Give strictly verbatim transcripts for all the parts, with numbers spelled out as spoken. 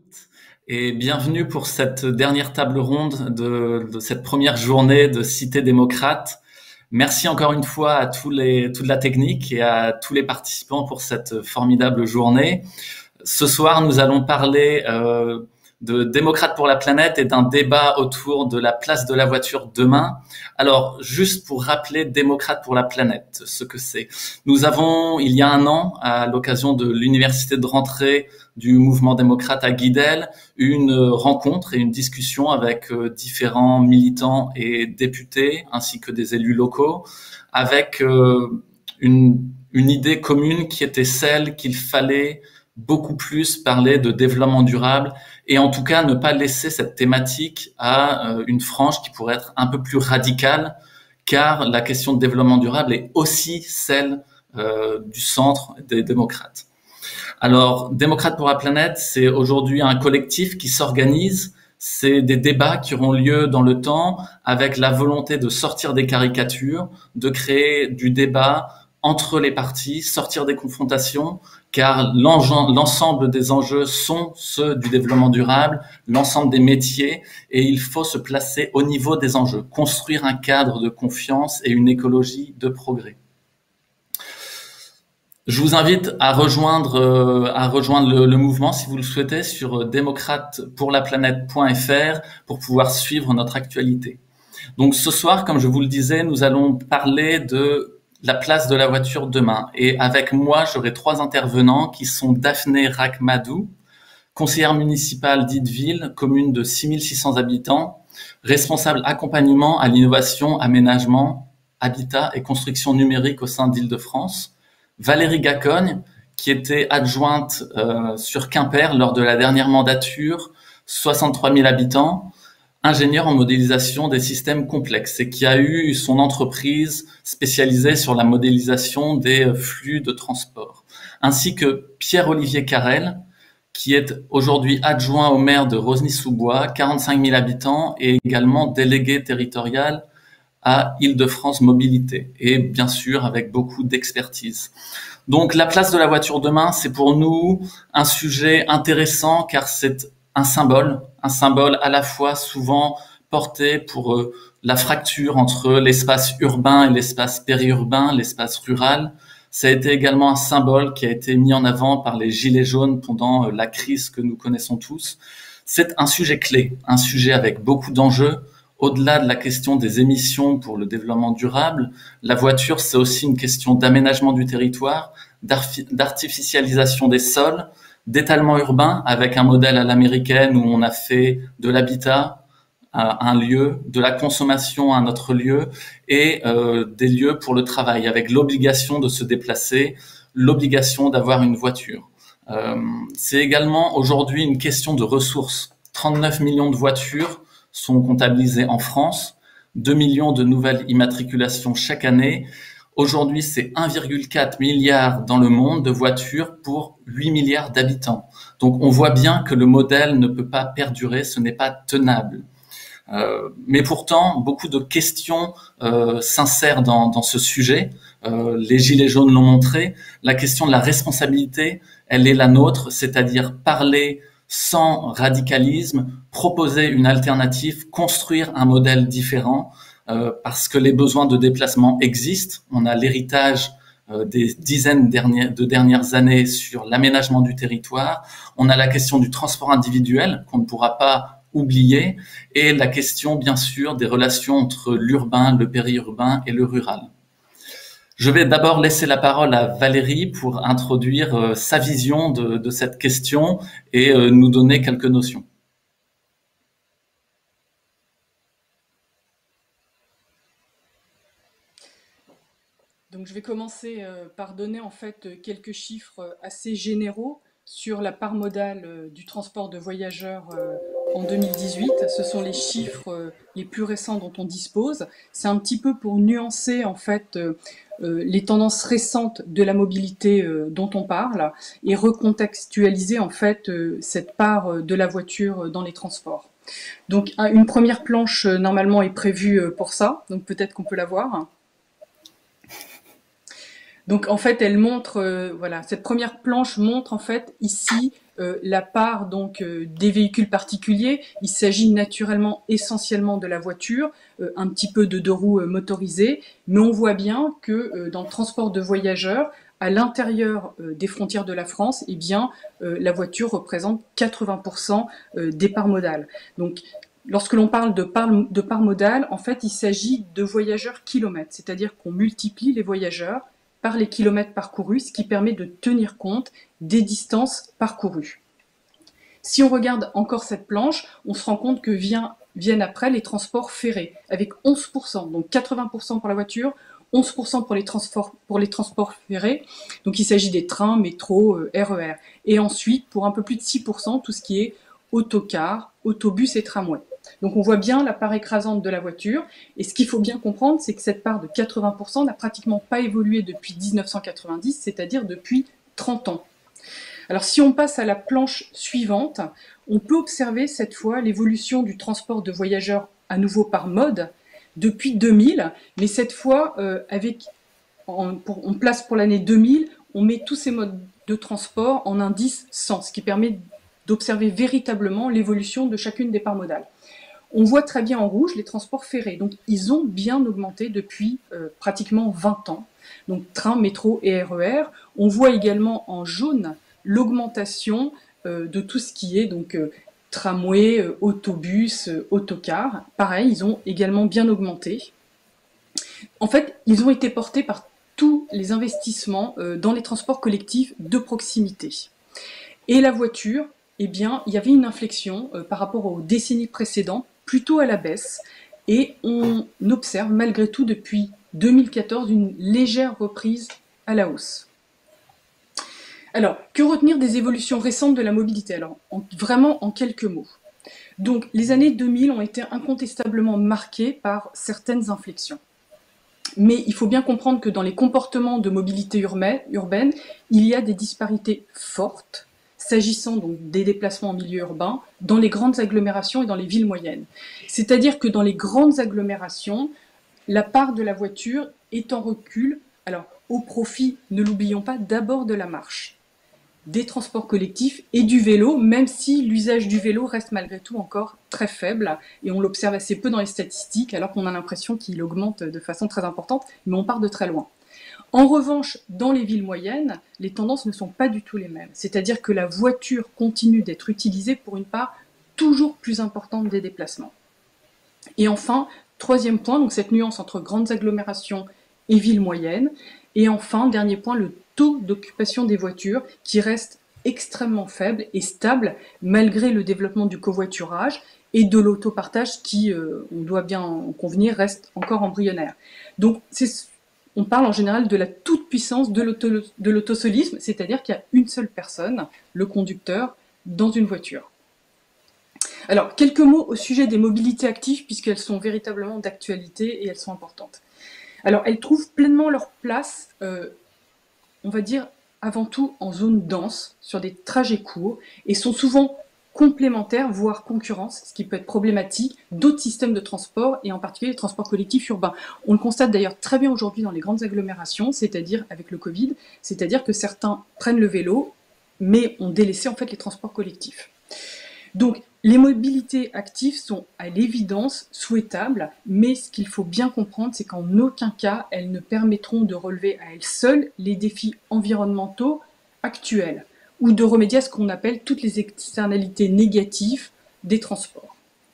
Et bienvenue pour cette dernière table ronde de, de cette première journée de Cité démocrate. Merci encore une fois à tous les, toute la technique et à tous les participants pour cette formidable journée. Ce soir, nous allons parler euh, de Démocrates pour la planète et d'un débat autour de la place de la voiture demain. Alors, juste pour rappeler Démocrates pour la planète, ce que c'est. Nous avons, il y a un an, à l'occasion de l'université de rentrée du mouvement démocrate à Guidel, une rencontre et une discussion avec euh, différents militants et députés, ainsi que des élus locaux, avec euh, une, une idée commune qui était celle qu'il fallait beaucoup plus parler de développement durable et en tout cas ne pas laisser cette thématique à euh, une frange qui pourrait être un peu plus radicale, car la question de développement durable est aussi celle euh, du centre des démocrates. Alors, Démocrates pour la planète, c'est aujourd'hui un collectif qui s'organise. C'est des débats qui auront lieu dans le temps avec la volonté de sortir des caricatures, de créer du débat entre les partis, sortir des confrontations, car l'ensemble des enjeux sont ceux du développement durable, l'ensemble des métiers, et il faut se placer au niveau des enjeux, construire un cadre de confiance et une écologie de progrès. Je vous invite à rejoindre, euh, à rejoindre le, le mouvement si vous le souhaitez sur démocrate pour la planète point f r pour pouvoir suivre notre actualité. Donc ce soir, comme je vous le disais, nous allons parler de la place de la voiture demain. Et avec moi, j'aurai trois intervenants qui sont Daphné Rachmadou, conseillère municipale d'Itteville, commune de six mille six cents habitants, responsable accompagnement à l'innovation, aménagement, habitat et construction numérique au sein d'Île-de-France. Valérie Gacogne, qui était adjointe euh, sur Quimper lors de la dernière mandature, soixante-trois mille habitants, ingénieure en modélisation des systèmes complexes et qui a eu son entreprise spécialisée sur la modélisation des flux de transport. Ainsi que Pierre-Olivier Carrel, qui est aujourd'hui adjoint au maire de Rosny-sous-Bois, quarante-cinq mille habitants et également délégué territorial à Île-de-France Mobilité, et bien sûr avec beaucoup d'expertise. Donc la place de la voiture demain, c'est pour nous un sujet intéressant car c'est un symbole, un symbole à la fois souvent porté pour euh, la fracture entre l'espace urbain et l'espace périurbain, l'espace rural. Ça a été également un symbole qui a été mis en avant par les Gilets jaunes pendant euh, la crise que nous connaissons tous. C'est un sujet clé, un sujet avec beaucoup d'enjeux. Au-delà de la question des émissions pour le développement durable, la voiture, c'est aussi une question d'aménagement du territoire, d'artificialisation des sols, d'étalement urbain avec un modèle à l'américaine où on a fait de l'habitat à un lieu, de la consommation à un autre lieu et euh, des lieux pour le travail avec l'obligation de se déplacer, l'obligation d'avoir une voiture. Euh, c'est également aujourd'hui une question de ressources. trente-neuf millions de voitures sont comptabilisés en France, deux millions de nouvelles immatriculations chaque année. Aujourd'hui, c'est un virgule quatre milliard dans le monde de voitures pour huit milliards d'habitants. Donc, on voit bien que le modèle ne peut pas perdurer, ce n'est pas tenable. Euh, mais pourtant, beaucoup de questions euh, s'insèrent dans, dans ce sujet. Euh, les Gilets jaunes l'ont montré. La question de la responsabilité, elle est la nôtre, c'est-à-dire parler sans radicalisme, proposer une alternative, construire un modèle différent, euh, parce que les besoins de déplacement existent. On a l'héritage euh, des dizaines dernières, de dernières années sur l'aménagement du territoire. On a la question du transport individuel qu'on ne pourra pas oublier et la question, bien sûr, des relations entre l'urbain, le périurbain et le rural. Je vais d'abord laisser la parole à Valérie pour introduire euh, sa vision de, de cette question et euh, nous donner quelques notions. Donc je vais commencer euh, par donner en fait quelques chiffres assez généraux sur la part modale euh, du transport de voyageurs euh, en deux mille dix-huit. Ce sont les chiffres euh, les plus récents dont on dispose. C'est un petit peu pour nuancer en fait euh, euh, les tendances récentes de la mobilité euh, dont on parle et recontextualiser en fait euh, cette part euh, de la voiture dans les transports. Donc un, une première planche euh, normalement est prévue euh, pour ça, donc peut-être qu'on peut la voir. Donc en fait, elle montre, euh, voilà, cette première planche montre en fait ici euh, la part donc euh, des véhicules particuliers. Il s'agit naturellement essentiellement de la voiture, euh, un petit peu de deux roues euh, motorisées, mais on voit bien que euh, dans le transport de voyageurs, à l'intérieur euh, des frontières de la France, eh bien, euh, la voiture représente quatre-vingts pour cent euh, des parts modales. Donc, lorsque l'on parle de part, de part modale, en fait, il s'agit de voyageurs kilomètres, c'est-à-dire qu'on multiplie les voyageurs par les kilomètres parcourus, ce qui permet de tenir compte des distances parcourues. Si on regarde encore cette planche, on se rend compte que vient, viennent après les transports ferrés, avec onze pour cent, donc quatre-vingts pour cent pour la voiture, onze pour cent pour les transports, pour les transports ferrés, donc il s'agit des trains, métro, euh, R E R. Et ensuite, pour un peu plus de six pour cent, tout ce qui est autocar, autobus et tramway. Donc on voit bien la part écrasante de la voiture, et ce qu'il faut bien comprendre, c'est que cette part de quatre-vingts pour cent n'a pratiquement pas évolué depuis mille neuf cent quatre-vingt-dix, c'est-à-dire depuis trente ans. Alors si on passe à la planche suivante, on peut observer cette fois l'évolution du transport de voyageurs à nouveau par mode depuis deux mille, mais cette fois euh, avec, en, pour, on place pour l'année deux mille, on met tous ces modes de transport en indice cent, ce qui permet d'observer véritablement l'évolution de chacune des parts modales. On voit très bien en rouge les transports ferrés, donc ils ont bien augmenté depuis euh, pratiquement vingt ans, donc train, métro et R E R. On voit également en jaune l'augmentation euh, de tout ce qui est donc euh, tramway, euh, autobus, euh, autocar. Pareil, ils ont également bien augmenté. En fait, ils ont été portés par tous les investissements euh, dans les transports collectifs de proximité. Et la voiture, eh bien, il y avait une inflexion euh, par rapport aux décennies précédentes, plutôt à la baisse, et on observe malgré tout depuis deux mille quatorze une légère reprise à la hausse. Alors, que retenir des évolutions récentes de la mobilité? Alors, en, vraiment en quelques mots. Donc, les années deux mille ont été incontestablement marquées par certaines inflexions. Mais il faut bien comprendre que dans les comportements de mobilité urbaine, il y a des disparités fortes, s'agissant donc des déplacements en milieu urbain, dans les grandes agglomérations et dans les villes moyennes. C'est-à-dire que dans les grandes agglomérations, la part de la voiture est en recul, alors au profit, ne l'oublions pas, d'abord de la marche, des transports collectifs et du vélo, même si l'usage du vélo reste malgré tout encore très faible, et on l'observe assez peu dans les statistiques, alors qu'on a l'impression qu'il augmente de façon très importante, mais on part de très loin. En revanche, dans les villes moyennes, les tendances ne sont pas du tout les mêmes. C'est-à-dire que la voiture continue d'être utilisée pour une part toujours plus importante des déplacements. Et enfin, troisième point, donc cette nuance entre grandes agglomérations et villes moyennes. Et enfin, dernier point, le taux d'occupation des voitures qui reste extrêmement faible et stable malgré le développement du covoiturage et de l'autopartage qui, euh, on doit bien en convenir, reste encore embryonnaire. Donc, c'est on parle en général de la toute-puissance de l'autosolisme, c'est-à-dire qu'il y a une seule personne, le conducteur, dans une voiture. Alors, quelques mots au sujet des mobilités actives, puisqu'elles sont véritablement d'actualité et elles sont importantes. Alors, elles trouvent pleinement leur place, euh, on va dire, avant tout en zone dense, sur des trajets courts, et sont souvent complémentaires, voire concurrence, ce qui peut être problématique, d'autres systèmes de transport, et en particulier les transports collectifs urbains. On le constate d'ailleurs très bien aujourd'hui dans les grandes agglomérations, c'est-à-dire avec le Covid, c'est-à-dire que certains prennent le vélo, mais ont délaissé en fait les transports collectifs. Donc, les mobilités actives sont à l'évidence souhaitables, mais ce qu'il faut bien comprendre, c'est qu'en aucun cas, elles ne permettront de relever à elles seules les défis environnementaux actuels, ou de remédier à ce qu'on appelle toutes les externalités négatives des transports.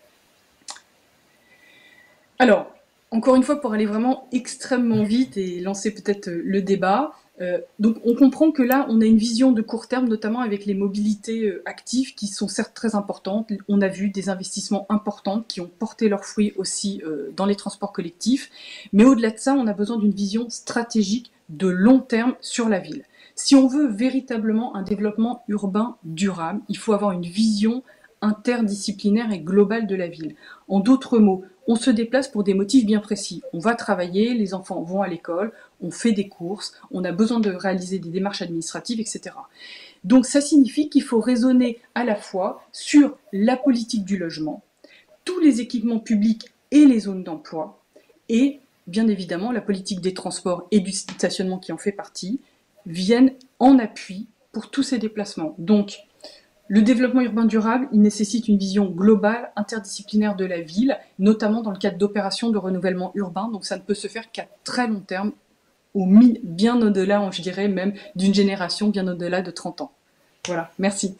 Alors, encore une fois, pour aller vraiment extrêmement vite et lancer peut-être le débat, euh, donc on comprend que là, on a une vision de court terme, notamment avec les mobilités euh, actives qui sont certes très importantes. On a vu des investissements importants qui ont porté leurs fruits aussi euh, dans les transports collectifs. Mais au-delà de ça, on a besoin d'une vision stratégique de long terme sur la ville. Si on veut véritablement un développement urbain durable, il faut avoir une vision interdisciplinaire et globale de la ville. En d'autres mots, on se déplace pour des motifs bien précis. On va travailler, les enfants vont à l'école, on fait des courses, on a besoin de réaliser des démarches administratives, et cetera. Donc ça signifie qu'il faut raisonner à la fois sur la politique du logement, tous les équipements publics et les zones d'emploi, et bien évidemment la politique des transports et du stationnement qui en fait partie, viennent en appui pour tous ces déplacements. Donc, Le développement urbain durable, il nécessite une vision globale, interdisciplinaire de la ville, notamment dans le cadre d'opérations de renouvellement urbain. Donc ça ne peut se faire qu'à très long terme, au mi- bien au-delà, je dirais même, d'une génération, bien au-delà de trente ans. Voilà, merci.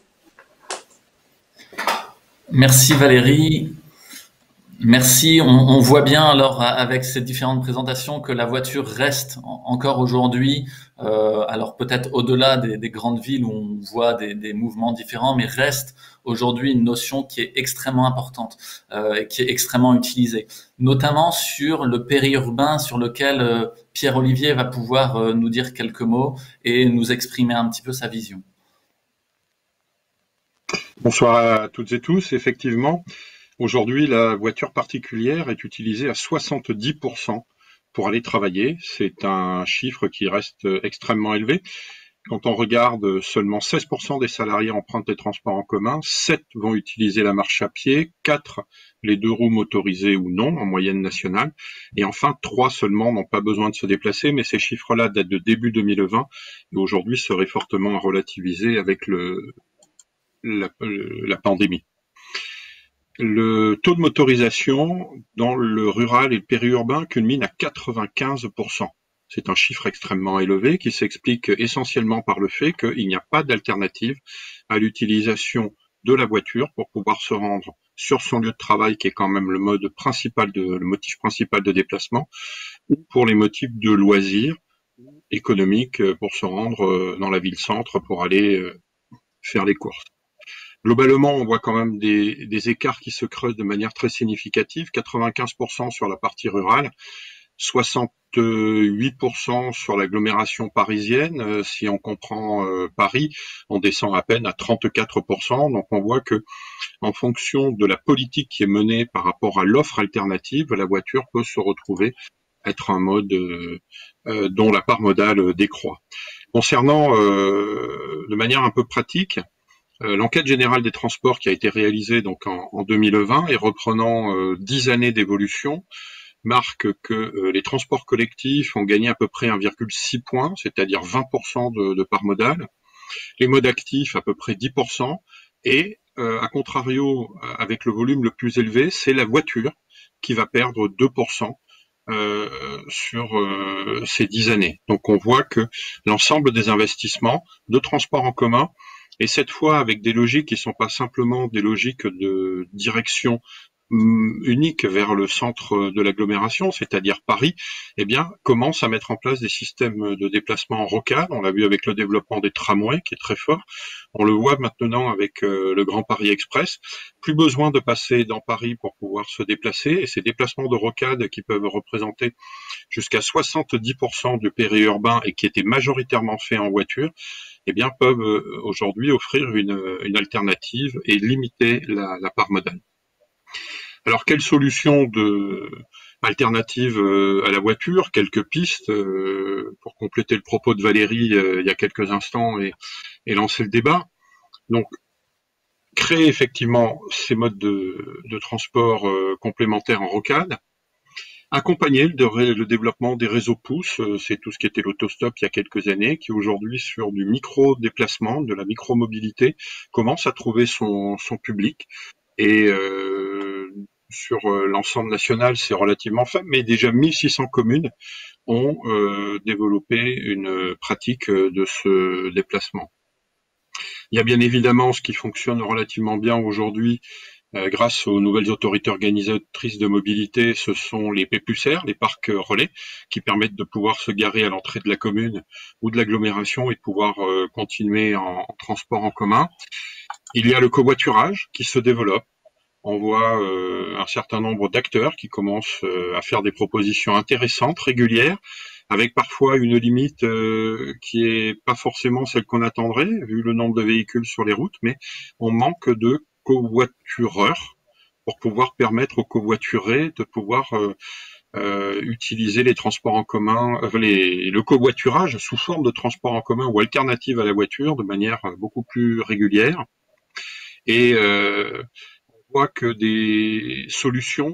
Merci Valérie. Merci. On, on voit bien alors avec ces différentes présentations que la voiture reste en- encore aujourd'hui, euh, alors peut-être au-delà des, des grandes villes où on voit des, des mouvements différents, mais reste aujourd'hui une notion qui est extrêmement importante euh, et qui est extrêmement utilisée, notamment sur le périurbain sur lequel euh, Pierre-Olivier va pouvoir euh, nous dire quelques mots et nous exprimer un petit peu sa vision. Bonsoir à toutes et tous. Effectivement, aujourd'hui, la voiture particulière est utilisée à soixante-dix pour cent pour aller travailler. C'est un chiffre qui reste extrêmement élevé. Quand on regarde, seulement seize pour cent des salariés empruntent les transports en commun, sept vont utiliser la marche à pied, quatre les deux roues motorisées ou non, en moyenne nationale, et enfin trois seulement n'ont pas besoin de se déplacer, mais ces chiffres-là datent de début deux mille vingt et aujourd'hui seraient fortement relativisés avec le, la, la pandémie. Le taux de motorisation dans le rural et le périurbain culmine à quatre-vingt-quinze pour cent. C'est un chiffre extrêmement élevé qui s'explique essentiellement par le fait qu'il n'y a pas d'alternative à l'utilisation de la voiture pour pouvoir se rendre sur son lieu de travail, qui est quand même le mode principal de, le motif principal de déplacement, ou pour les motifs de loisirs économiques pour se rendre dans la ville-centre pour aller faire les courses. Globalement, on voit quand même des, des écarts qui se creusent de manière très significative. quatre-vingt-quinze pour cent sur la partie rurale, soixante-huit pour cent sur l'agglomération parisienne. Euh, si on comprend euh, Paris, on descend à peine à trente-quatre pour cent. Donc on voit que, en fonction de la politique qui est menée par rapport à l'offre alternative, la voiture peut se retrouver être un mode euh, euh, dont la part modale décroît. Concernant, euh, de manière un peu pratique, Euh, l'enquête générale des transports qui a été réalisée donc en, en deux mille vingt et reprenant euh, dix années d'évolution marque que euh, les transports collectifs ont gagné à peu près un virgule six points, c'est-à-dire vingt pour cent de, de part modale, les modes actifs à peu près dix pour cent, et euh, à contrario, avec le volume le plus élevé, c'est la voiture qui va perdre deux pour cent euh, sur euh, ces dix années. Donc on voit que l'ensemble des investissements de transport en commun, et cette fois avec des logiques qui ne sont pas simplement des logiques de direction unique vers le centre de l'agglomération, c'est-à-dire Paris, eh bien, commence à mettre en place des systèmes de déplacement en rocade. On l'a vu avec le développement des tramways, qui est très fort. On le voit maintenant avec euh, le Grand Paris Express. Plus besoin de passer dans Paris pour pouvoir se déplacer. Et ces déplacements de rocade qui peuvent représenter jusqu'à soixante-dix pour cent du périurbain et qui étaient majoritairement faits en voiture, eh bien, peuvent aujourd'hui offrir une, une alternative et limiter la, la part modale. Alors, quelle solution de alternative à la voiture? Quelques pistes euh, pour compléter le propos de Valérie euh, il y a quelques instants et, et lancer le débat. Donc, créer effectivement ces modes de, de transport euh, complémentaires en rocade, accompagner le, le développement des réseaux pouces, c'est tout ce qui était l'autostop il y a quelques années, qui aujourd'hui sur du micro-déplacement, de la micro-mobilité, commence à trouver son, son public. Et euh, sur l'ensemble national, c'est relativement faible, mais déjà mille six cents communes ont euh, développé une pratique de ce déplacement. Il y a bien évidemment ce qui fonctionne relativement bien aujourd'hui, euh, grâce aux nouvelles autorités organisatrices de mobilité, ce sont les P plus R, les parcs relais, qui permettent de pouvoir se garer à l'entrée de la commune ou de l'agglomération et de pouvoir euh, continuer en, en transport en commun. Il y a le covoiturage qui se développe. On voit euh, un certain nombre d'acteurs qui commencent euh, à faire des propositions intéressantes, régulières, avec parfois une limite euh, qui est pas forcément celle qu'on attendrait, vu le nombre de véhicules sur les routes, mais on manque de covoitureurs pour pouvoir permettre aux covoiturés de pouvoir euh, euh, utiliser les transports en commun, euh, les, le covoiturage sous forme de transport en commun ou alternative à la voiture de manière beaucoup plus régulière. Et euh, que des solutions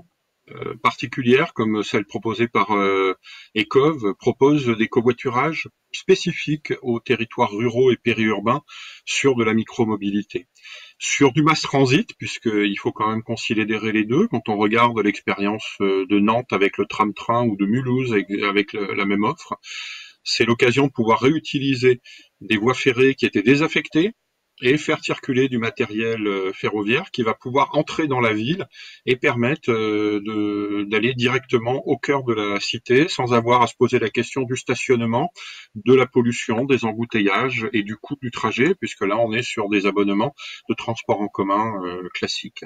euh, particulières, comme celle proposée par euh, Ecov, proposent des covoiturages spécifiques aux territoires ruraux et périurbains sur de la micromobilité. Sur du mass transit, puisqu'il faut quand même considérer les deux, quand on regarde l'expérience de Nantes avec le tram-train ou de Mulhouse avec la même offre, c'est l'occasion de pouvoir réutiliser des voies ferrées qui étaient désaffectées et faire circuler du matériel ferroviaire qui va pouvoir entrer dans la ville et permettre de, d'aller directement au cœur de la cité sans avoir à se poser la question du stationnement, de la pollution, des embouteillages et du coût du trajet, puisque là on est sur des abonnements de transport en commun euh, classiques.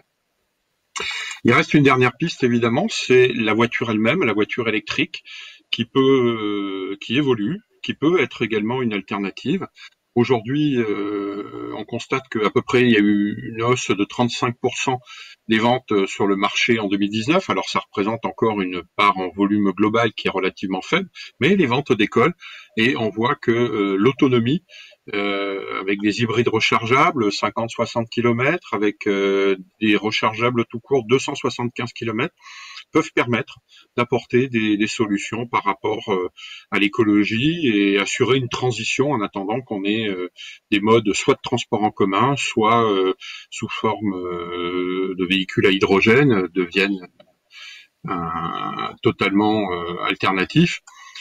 Il reste une dernière piste évidemment, c'est la voiture elle-même, la voiture électrique, qui peut, euh, qui évolue, qui peut être également une alternative. Aujourd'hui, euh, on constate qu'à peu près il y a eu une hausse de trente-cinq pour cent des ventes sur le marché en deux mille dix-neuf. Alors ça représente encore une part en volume global qui est relativement faible, mais les ventes décollent et on voit que euh, l'autonomie, euh, avec des hybrides rechargeables, cinquante à soixante kilomètres, avec euh, des rechargeables tout court, deux cent soixante-quinze kilomètres, peuvent permettre d'apporter des, des solutions par rapport euh, à l'écologie et assurer une transition en attendant qu'on ait euh, des modes soit de transport en commun, soit euh, sous forme euh, de véhicules à hydrogène deviennent euh, totalement euh, alternatifs.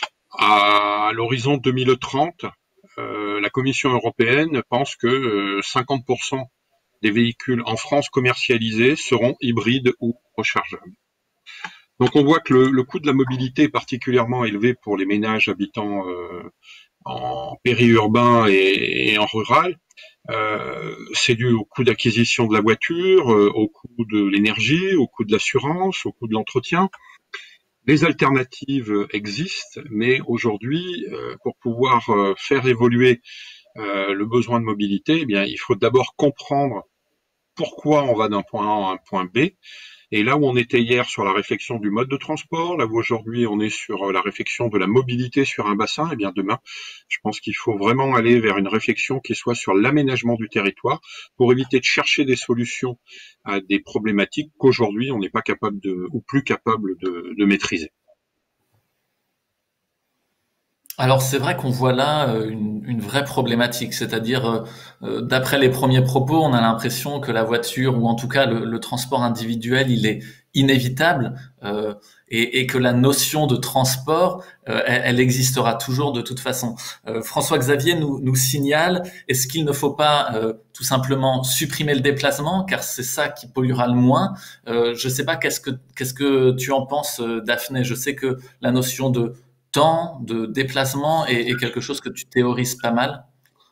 À l'horizon deux mille trente, euh, la Commission européenne pense que euh, cinquante pour cent des véhicules en France commercialisés seront hybrides ou rechargeables. Donc on voit que le, le coût de la mobilité est particulièrement élevé pour les ménages habitant euh, en périurbain et, et en rural. Euh, c'est dû au coût d'acquisition de la voiture, euh, au coût de l'énergie, au coût de l'assurance, au coût de l'entretien. Les alternatives existent, mais aujourd'hui, euh, pour pouvoir euh, faire évoluer euh, le besoin de mobilité, eh bien, il faut d'abord comprendre pourquoi on va d'un point A à un point B. Et là où on était hier sur la réflexion du mode de transport, là où aujourd'hui on est sur la réflexion de la mobilité sur un bassin, et bien demain, je pense qu'il faut vraiment aller vers une réflexion qui soit sur l'aménagement du territoire pour éviter de chercher des solutions à des problématiques qu'aujourd'hui on n'est pas capable de, ou plus capable de, de maîtriser. Alors c'est vrai qu'on voit là euh, une, une vraie problématique, c'est-à-dire euh, euh, d'après les premiers propos, on a l'impression que la voiture ou en tout cas le, le transport individuel, il est inévitable euh, et, et que la notion de transport, euh, elle, elle existera toujours de toute façon. Euh, François-Xavier nous, nous signale, est-ce qu'il ne faut pas euh, tout simplement supprimer le déplacement, car c'est ça qui polluera le moins. Euh, je sais pas qu'est-ce que qu'est-ce que tu en penses, Daphné. Je sais que la notion de temps de déplacement est, est quelque chose que tu théorises pas mal.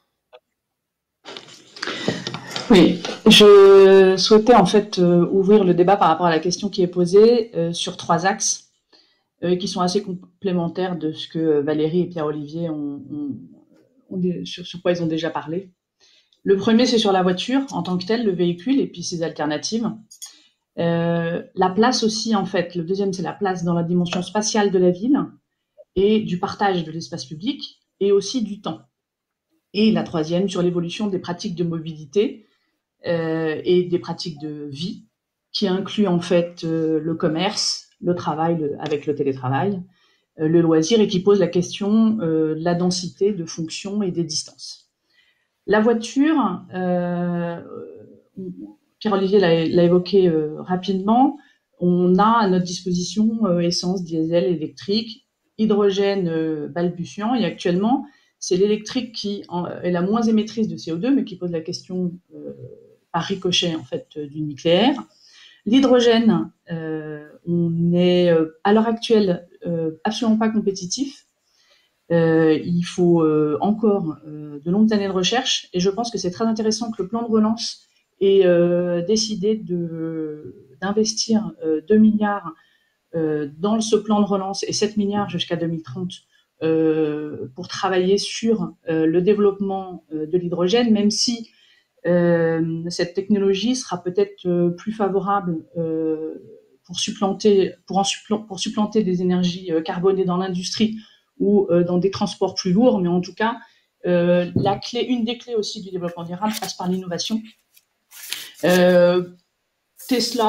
Oui, je souhaitais en fait euh, ouvrir le débat par rapport à la question qui est posée euh, sur trois axes euh, qui sont assez complémentaires de ce que Valérie et Pierre-Olivier ont, ont, ont, sur, sur quoi ils ont déjà parlé. Le premier, c'est sur la voiture en tant que telle, le véhicule et puis ses alternatives. Euh, la place aussi, en fait. Le deuxième, c'est la place dans la dimension spatiale de la ville et du partage de l'espace public, et aussi du temps. Et la troisième, sur l'évolution des pratiques de mobilité euh, et des pratiques de vie, qui inclut en fait euh, le commerce, le travail le, avec le télétravail, euh, le loisir, et qui pose la question euh, de la densité de fonctions et des distances. La voiture, euh, Pierre-Olivier l'a, l'a évoqué euh, rapidement, on a à notre disposition euh, essence, diesel, électrique, hydrogène euh, balbutiant, et actuellement, c'est l'électrique qui en, est la moins émettrice de C O deux, mais qui pose la question euh, par ricochet en fait euh, du nucléaire. L'hydrogène, euh, on est euh, à l'heure actuelle euh, absolument pas compétitif. Euh, il faut euh, encore euh, de longues années de recherche, et je pense que c'est très intéressant que le plan de relance ait euh, décidé de, d'investir euh, deux milliards Euh, dans ce plan de relance et sept milliards jusqu'à deux mille trente euh, pour travailler sur euh, le développement euh, de l'hydrogène, même si euh, cette technologie sera peut-être euh, plus favorable euh, pour supplanter, pour, en suppl- pour supplanter des énergies euh, carbonées dans l'industrie ou euh, dans des transports plus lourds, mais en tout cas, euh, la clé, une des clés aussi du développement durable passe par l'innovation. Euh, Tesla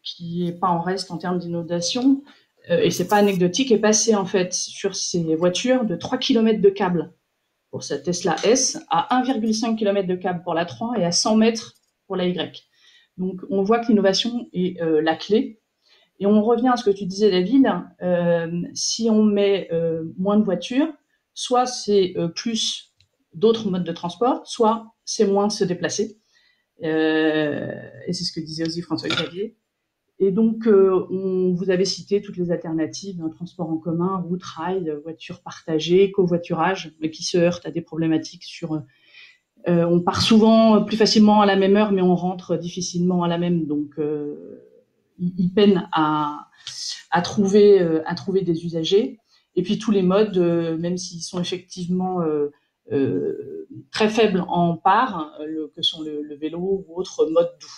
qui est pas en reste en termes d'inondation, euh, et c'est pas anecdotique, est passé en fait sur ces voitures de trois kilomètres de câble pour sa Tesla S à un virgule cinq kilomètres de câble pour la trois et à cent mètres pour la Y. Donc on voit que l'innovation est euh, la clé. Et on revient à ce que tu disais, David, euh, si on met euh, moins de voitures, soit c'est euh, plus d'autres modes de transport, soit c'est moins se déplacer. Euh, et c'est ce que disait aussi François Xavier. Et donc, euh, on, vous avez cité toutes les alternatives d'un transport en commun, route, rail, voiture partagée, covoiturage, mais qui se heurtent à des problématiques sur... Euh, on part souvent plus facilement à la même heure, mais on rentre difficilement à la même. Donc, euh, ils, ils peinent à, à, trouver, euh, à trouver des usagers. Et puis, tous les modes, euh, même s'ils sont effectivement... Euh, Euh, très faibles en part, le, que sont le, le vélo ou autres modes doux.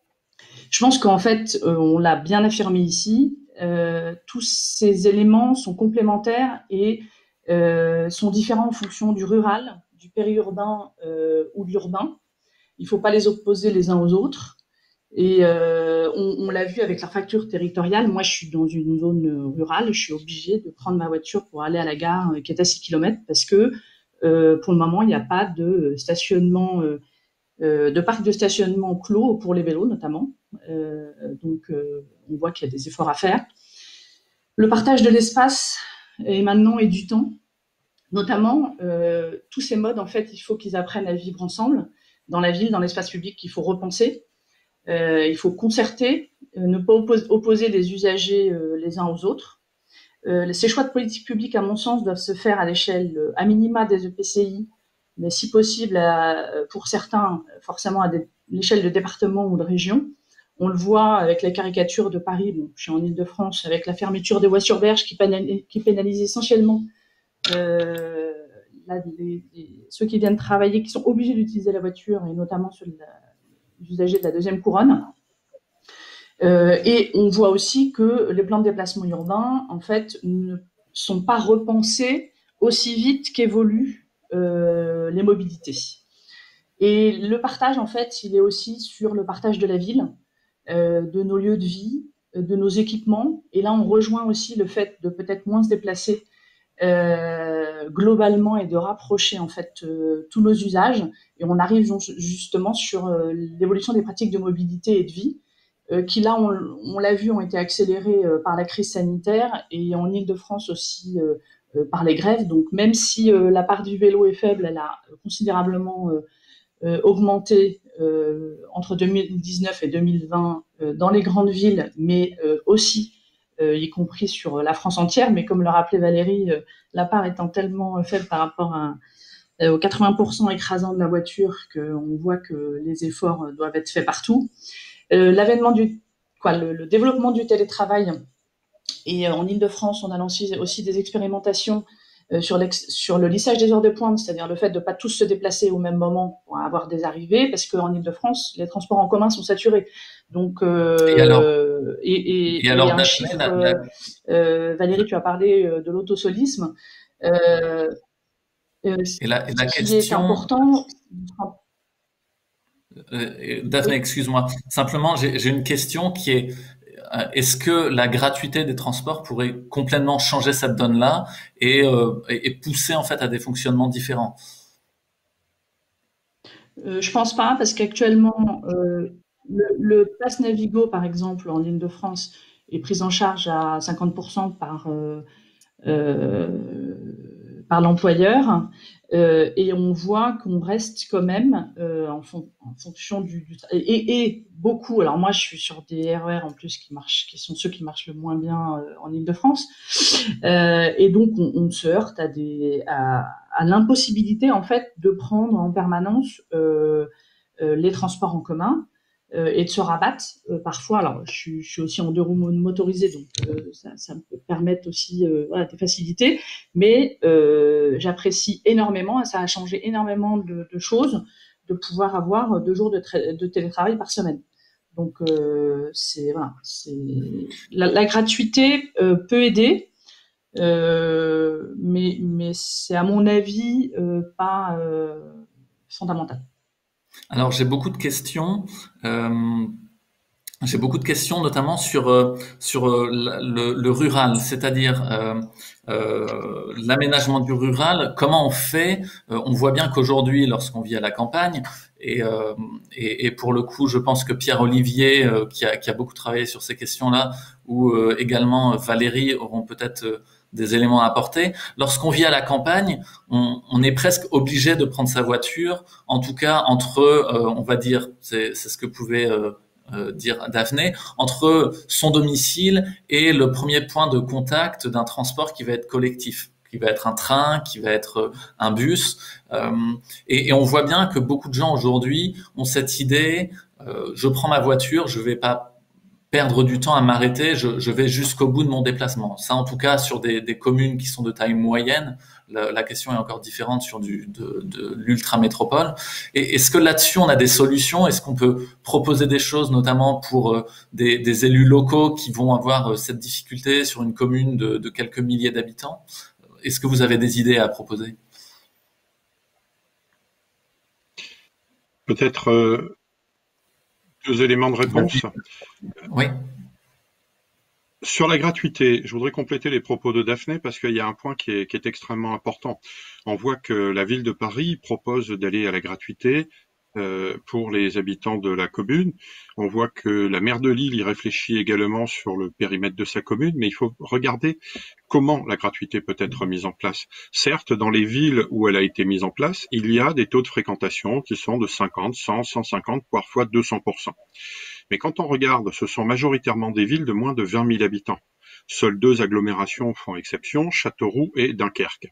Je pense qu'en fait, euh, on l'a bien affirmé ici, euh, tous ces éléments sont complémentaires et euh, sont différents en fonction du rural, du périurbain euh, ou de l'urbain. Il ne faut pas les opposer les uns aux autres. Et euh, on, on l'a vu avec la fracture territoriale. Moi, je suis dans une zone rurale, je suis obligée de prendre ma voiture pour aller à la gare qui est à six kilomètres parce que Euh, pour le moment, il n'y a pas de stationnement, euh, euh, de parc de stationnement clos pour les vélos notamment. Euh, donc, euh, on voit qu'il y a des efforts à faire. Le partage de l'espace est maintenant et du temps, notamment euh, tous ces modes. En fait, il faut qu'ils apprennent à vivre ensemble dans la ville, dans l'espace public. Il faut repenser, euh, il faut concerter, euh, ne pas oppos- opposer les usagers euh, les uns aux autres. Euh, ces choix de politique publique, à mon sens, doivent se faire à l'échelle, euh, à minima des E P C I, mais si possible, à, pour certains, forcément à l'échelle de département ou de région. On le voit avec la caricature de Paris, bon, je suis en Île-de-France, avec la fermeture des voies sur berge qui, pénalise, qui pénalise essentiellement euh, là, les, les, ceux qui viennent travailler, qui sont obligés d'utiliser la voiture, et notamment ceux de la, les usagers de la deuxième couronne. Euh, et on voit aussi que les plans de déplacement urbain, en fait, ne sont pas repensés aussi vite qu'évoluent euh, les mobilités. Et le partage, en fait, il est aussi sur le partage de la ville, euh, de nos lieux de vie, de nos équipements. Et là, on rejoint aussi le fait de peut-être moins se déplacer euh, globalement et de rapprocher, en fait, euh, tous nos usages. Et on arrive justement sur euh, l'évolution des pratiques de mobilité et de vie, qui là, on, on l'a vu, ont été accélérés euh, par la crise sanitaire et en Île-de-France aussi euh, euh, par les grèves. Donc même si euh, la part du vélo est faible, elle a considérablement euh, euh, augmenté euh, entre deux mille dix-neuf et deux mille vingt euh, dans les grandes villes, mais euh, aussi euh, y compris sur la France entière. Mais comme le rappelait Valérie, euh, la part étant tellement faible par rapport à, euh, aux quatre-vingts pour cent écrasants de la voiture qu'on voit que les efforts doivent être faits partout. Euh, l'avènement du, quoi, le, le développement du télétravail, et euh, en Île-de-France, on a lancé aussi des expérimentations euh, sur, sur le lissage des heures de pointe, c'est-à-dire le fait de ne pas tous se déplacer au même moment pour avoir des arrivées, parce qu'en Île-de-France, les transports en commun sont saturés. Donc, euh, et alors, et, et, et alors, et un chiffre, la, la... Euh, Valérie, tu as parlé de l'autosolisme. Euh, euh, et la, et la ce question... qui est important... Euh, Daphné, oui. Excuse-moi. Simplement, j'ai une question qui est euh, est-ce que la gratuité des transports pourrait complètement changer cette donne-là et, euh, et, et pousser en fait à des fonctionnements différents? euh, Je pense pas, parce qu'actuellement, euh, le, le Pass Navigo, par exemple, en Île-de-France, est pris en charge à cinquante pour cent par euh, euh, par l'employeur, euh, et on voit qu'on reste quand même euh, en, fon en fonction du, du et, et beaucoup. Alors moi, je suis sur des R E R en plus qui marchent, qui sont ceux qui marchent le moins bien euh, en Île-de-France, euh, et donc on, on se heurte à des à, à l'impossibilité en fait de prendre en permanence euh, euh, les transports en commun. Euh, et de se rabattre euh, parfois. Alors, je suis, je suis aussi en deux roues motorisées, donc euh, ça, ça me peut permettre aussi euh, voilà, des facilités. Mais euh, j'apprécie énormément, et ça a changé énormément de, de choses, de pouvoir avoir deux jours de, de télétravail par semaine. Donc, euh, c'est voilà, c'est la, la gratuité euh, peut aider, euh, mais mais c'est à mon avis euh, pas euh, fondamental. Alors, j'ai beaucoup de questions. Euh, j'ai beaucoup de questions, notamment sur euh, sur euh, le, le rural, c'est-à-dire euh, euh, l'aménagement du rural. Comment on fait? Euh, On voit bien qu'aujourd'hui, lorsqu'on vit à la campagne, et, euh, et, et pour le coup, je pense que Pierre Olivier, euh, qui a qui a beaucoup travaillé sur ces questions-là, ou euh, également Valérie auront peut-être euh, des éléments à apporter. Lorsqu'on vit à la campagne, on, on est presque obligé de prendre sa voiture, en tout cas entre, euh, on va dire, c'est c'est ce que pouvait euh, euh, dire Daphné, entre son domicile et le premier point de contact d'un transport qui va être collectif, qui va être un train, qui va être euh, un bus. Euh, et, et on voit bien que beaucoup de gens aujourd'hui ont cette idée, euh, je prends ma voiture, je vais pas perdre du temps à m'arrêter, je, je vais jusqu'au bout de mon déplacement. Ça, en tout cas, sur des, des communes qui sont de taille moyenne, la, la question est encore différente sur du, de, de l'ultra-métropole. Et est-ce que là-dessus, on a des solutions? Est-ce qu'on peut proposer des choses, notamment pour euh, des, des élus locaux qui vont avoir euh, cette difficulté sur une commune de, de quelques milliers d'habitants? Est-ce que vous avez des idées à proposer? Peut-être euh, deux éléments de réponse. Oui. Sur la gratuité, je voudrais compléter les propos de Daphné parce qu'il y a un point qui est, qui est extrêmement important. On voit que la ville de Paris propose d'aller à la gratuité euh, pour les habitants de la commune. On voit que la maire de Lille y réfléchit également sur le périmètre de sa commune, mais il faut regarder comment la gratuité peut être mise en place. Certes, dans les villes où elle a été mise en place, il y a des taux de fréquentation qui sont de cinquante, cent, cent cinquante, parfois deux cents pour cent. Mais quand on regarde, ce sont majoritairement des villes de moins de vingt mille habitants. Seules deux agglomérations font exception, Châteauroux et Dunkerque.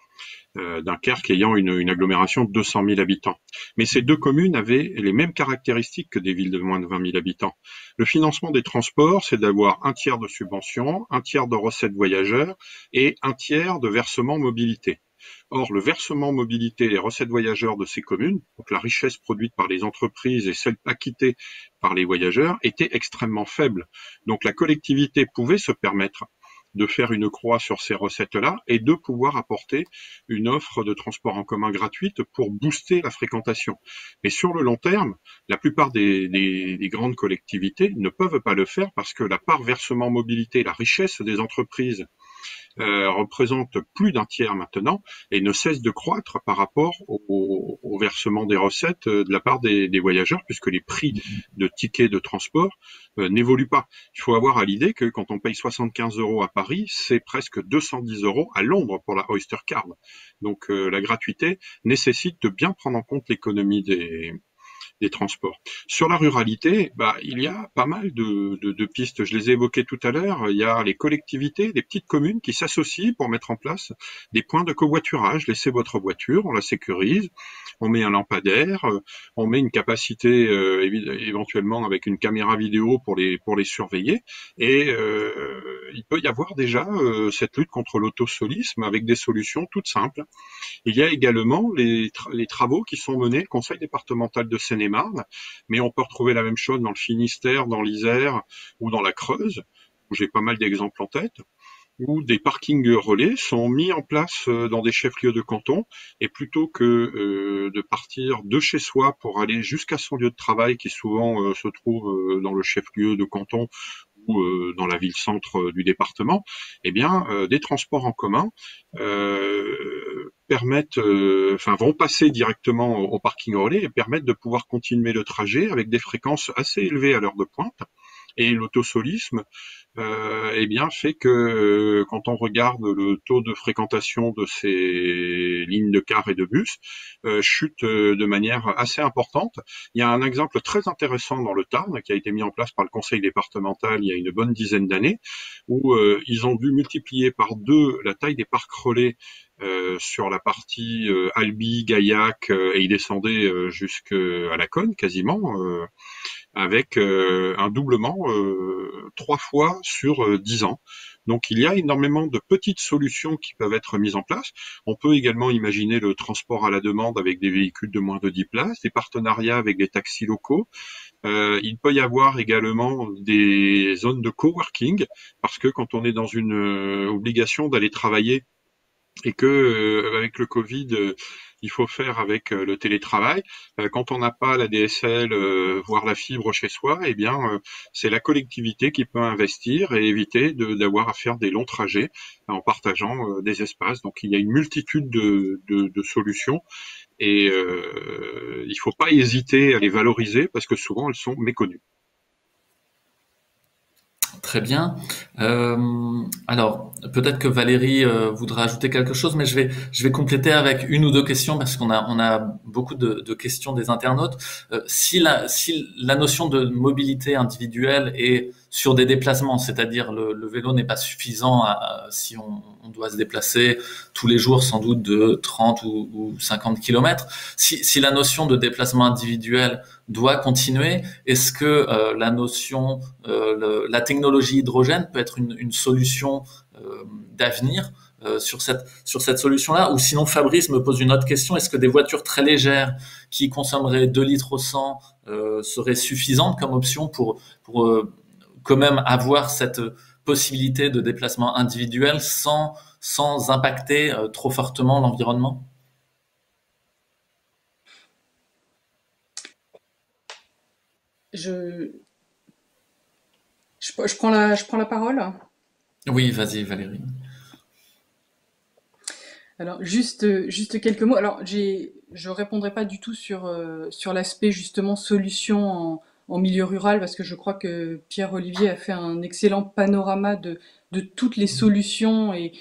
Euh, Dunkerque ayant une, une agglomération de deux cent mille habitants. Mais ces deux communes avaient les mêmes caractéristiques que des villes de moins de vingt mille habitants. Le financement des transports, c'est d'avoir un tiers de subventions, un tiers de recettes voyageurs et un tiers de versement mobilité. Or, le versement mobilité et les recettes voyageurs de ces communes, donc la richesse produite par les entreprises et celle acquittée par les voyageurs, était extrêmement faible. Donc la collectivité pouvait se permettre de faire une croix sur ces recettes-là et de pouvoir apporter une offre de transport en commun gratuite pour booster la fréquentation. Mais sur le long terme, la plupart des, des, des grandes collectivités ne peuvent pas le faire parce que la part versement mobilité, la richesse des entreprises Euh, représente plus d'un tiers maintenant et ne cesse de croître par rapport au, au versement des recettes de la part des, des voyageurs, puisque les prix de tickets de transport euh, n'évoluent pas. Il faut avoir à l'idée que quand on paye soixante-quinze euros à Paris, c'est presque deux cent dix euros à Londres pour la Oyster Card. Donc euh, la gratuité nécessite de bien prendre en compte l'économie des des transports. Sur la ruralité, bah, il y a pas mal de, de, de pistes. Je les ai évoquées tout à l'heure. Il y a les collectivités, des petites communes qui s'associent pour mettre en place des points de covoiturage. Laissez votre voiture, on la sécurise, on met un lampadaire, on met une capacité euh, éventuellement avec une caméra vidéo pour les pour les surveiller. Et euh, il peut y avoir déjà euh, cette lutte contre l'autosolisme avec des solutions toutes simples. Il y a également les, tra les travaux qui sont menés, le Conseil départemental de Seine-et-Marne, mais on peut retrouver la même chose dans le Finistère, dans l'Isère ou dans la Creuse, où j'ai pas mal d'exemples en tête, où des parkings relais sont mis en place dans des chefs-lieux de canton, et plutôt que euh, de partir de chez soi pour aller jusqu'à son lieu de travail, qui souvent euh, se trouve euh, dans le chef-lieu de canton, ou euh, dans la ville-centre euh, du département, eh bien, euh, des transports en commun euh, permettent, euh, enfin, vont passer directement au, au parking relais et permettent de pouvoir continuer le trajet avec des fréquences assez élevées à l'heure de pointe. Et l'autosolisme, euh, eh bien, fait que euh, quand on regarde le taux de fréquentation de ces lignes de cars et de bus, euh, chute euh, de manière assez importante. Il y a un exemple très intéressant dans le Tarn qui a été mis en place par le conseil départemental il y a une bonne dizaine d'années, où euh, ils ont dû multiplier par deux la taille des parcs relais euh, sur la partie euh, Albi, Gaillac, euh, et ils descendaient euh, jusqu'à la Cône quasiment. Euh, avec euh, un doublement euh, trois fois sur euh, dix ans. Donc il y a énormément de petites solutions qui peuvent être mises en place. On peut également imaginer le transport à la demande avec des véhicules de moins de dix places, des partenariats avec des taxis locaux. Euh, il peut y avoir également des zones de coworking, parce que quand on est dans une euh, obligation d'aller travailler et que euh, avec le Covid, euh, il faut faire avec euh, le télétravail. Euh, quand on n'a pas la D S L, euh, voire la fibre chez soi, eh bien, euh, c'est la collectivité qui peut investir et éviter de, d'avoir à faire des longs trajets en partageant euh, des espaces. Donc, il y a une multitude de, de, de solutions et euh, il faut pas hésiter à les valoriser parce que souvent elles sont méconnues. Très bien. Euh, alors, peut-être que Valérie euh, voudra ajouter quelque chose, mais je vais je vais compléter avec une ou deux questions parce qu'on a on a beaucoup de, de questions des internautes. Euh, si la si la notion de mobilité individuelle est sur des déplacements, c'est-à-dire le, le vélo n'est pas suffisant à, à, si on, on doit se déplacer tous les jours, sans doute de trente ou, ou cinquante kilomètres. Si si la notion de déplacement individuel doit continuer, est-ce que euh, la notion, euh, le, la technologie hydrogène peut être une, une solution euh, d'avenir euh, sur cette sur cette solution-là? Ou sinon, Fabrice me pose une autre question: est-ce que des voitures très légères qui consommeraient deux litres au cent euh, seraient suffisantes comme option pour pour euh, quand même avoir cette possibilité de déplacement individuel sans sans impacter euh, trop fortement l'environnement? Je, je, je prends la, je prends la parole. Oui, vas-y, Valérie. Alors, juste, juste quelques mots. Alors, j'ai, je répondrai pas du tout sur, euh, sur l'aspect justement solution en, en milieu rural, parce que je crois que Pierre-Olivier a fait un excellent panorama de, de toutes les solutions et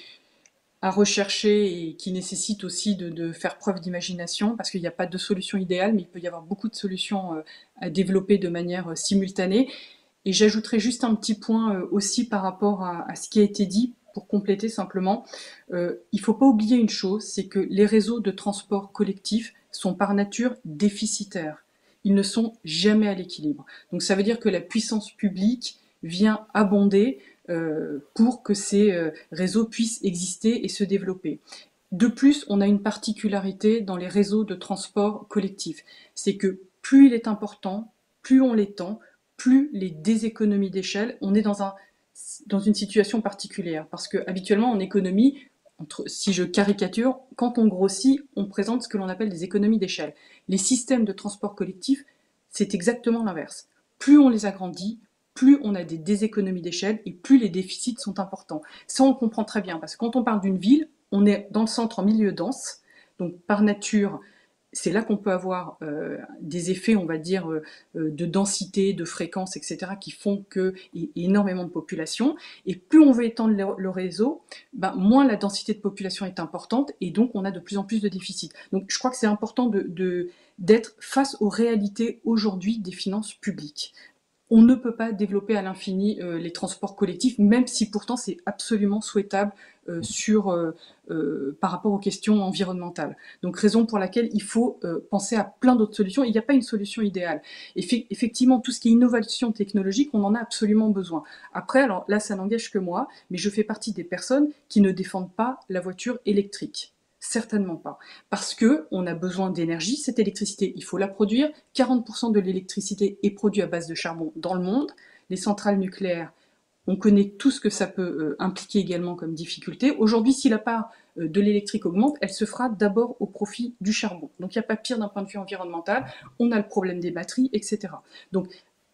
à rechercher et qui nécessitent aussi de, de faire preuve d'imagination, parce qu'il n'y a pas de solution idéale, mais il peut y avoir beaucoup de solutions euh, à développer de manière euh, simultanée. Et j'ajouterai juste un petit point euh, aussi par rapport à, à ce qui a été dit, pour compléter simplement. Euh, il ne faut pas oublier une chose, c'est que les réseaux de transport collectif sont par nature déficitaires. Ils ne sont jamais à l'équilibre. Donc ça veut dire que la puissance publique vient abonder euh, pour que ces euh, réseaux puissent exister et se développer. De plus, on a une particularité dans les réseaux de transport collectif, c'est que plus il est important, plus on l'étend, plus les déséconomies d'échelle, on est dans, un, dans une situation particulière. Parce que habituellement, en économie, entre, si je caricature, quand on grossit, on présente ce que l'on appelle des économies d'échelle. Les systèmes de transport collectif, c'est exactement l'inverse. Plus on les agrandit, plus on a des déséconomies d'échelle et plus les déficits sont importants. Ça, on le comprend très bien, parce que quand on parle d'une ville, on est dans le centre en milieu dense, donc par nature, c'est là qu'on peut avoir euh, des effets, on va dire, euh, de densité, de fréquence, et cetera, qui font qu'il y a énormément de population. Et plus on veut étendre le, le réseau, ben, moins la densité de population est importante, et donc on a de plus en plus de déficits. Donc je crois que c'est important de, de, d'être face aux réalités aujourd'hui des finances publiques. On ne peut pas développer à l'infini euh, les transports collectifs, même si pourtant c'est absolument souhaitable euh, sur, euh, euh, par rapport aux questions environnementales. Donc raison pour laquelle il faut euh, penser à plein d'autres solutions. Il n'y a pas une solution idéale. Effe- effectivement, tout ce qui est innovation technologique, on en a absolument besoin. Après, alors là, ça n'engage que moi, mais je fais partie des personnes qui ne défendent pas la voiture électrique. Certainement pas. Parce que on a besoin d'énergie, cette électricité, il faut la produire. quarante pour cent de l'électricité est produite à base de charbon dans le monde. Les centrales nucléaires, on connaît tout ce que ça peut euh, impliquer également comme difficulté. Aujourd'hui, si la part euh, de l'électrique augmente, elle se fera d'abord au profit du charbon. Donc il n'y a pas pire d'un point de vue environnemental. On a le problème des batteries, et cetera. Donc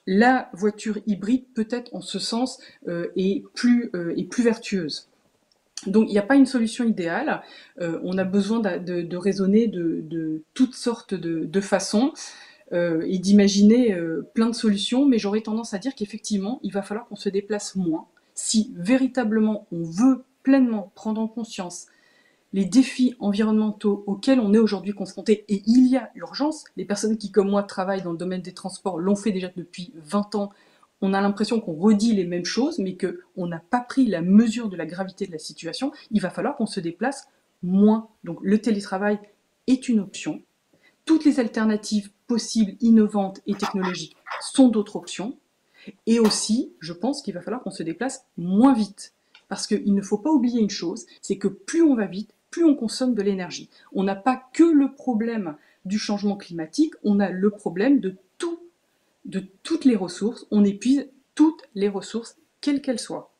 la voiture hybride, peut-être en ce sens, euh, est, plus, euh, est plus vertueuse. Donc il n'y a pas une solution idéale, euh, on a besoin de, de, de raisonner de, de toutes sortes de, de façons euh, et d'imaginer euh, plein de solutions, mais j'aurais tendance à dire qu'effectivement il va falloir qu'on se déplace moins si véritablement on veut pleinement prendre en conscience les défis environnementaux auxquels on est aujourd'hui confronté, et il y a urgence. Les personnes qui comme moi travaillent dans le domaine des transports l'ont fait déjà depuis vingt ans. On a l'impression qu'on redit les mêmes choses, mais qu'on n'a pas pris la mesure de la gravité de la situation. Il va falloir qu'on se déplace moins. Donc le télétravail est une option. Toutes les alternatives possibles, innovantes et technologiques sont d'autres options. Et aussi, je pense qu'il va falloir qu'on se déplace moins vite. Parce qu'il ne faut pas oublier une chose, c'est que plus on va vite, plus on consomme de l'énergie. On n'a pas que le problème du changement climatique, on a le problème de tout de toutes les ressources, on épuise toutes les ressources, quelles qu'elles soient.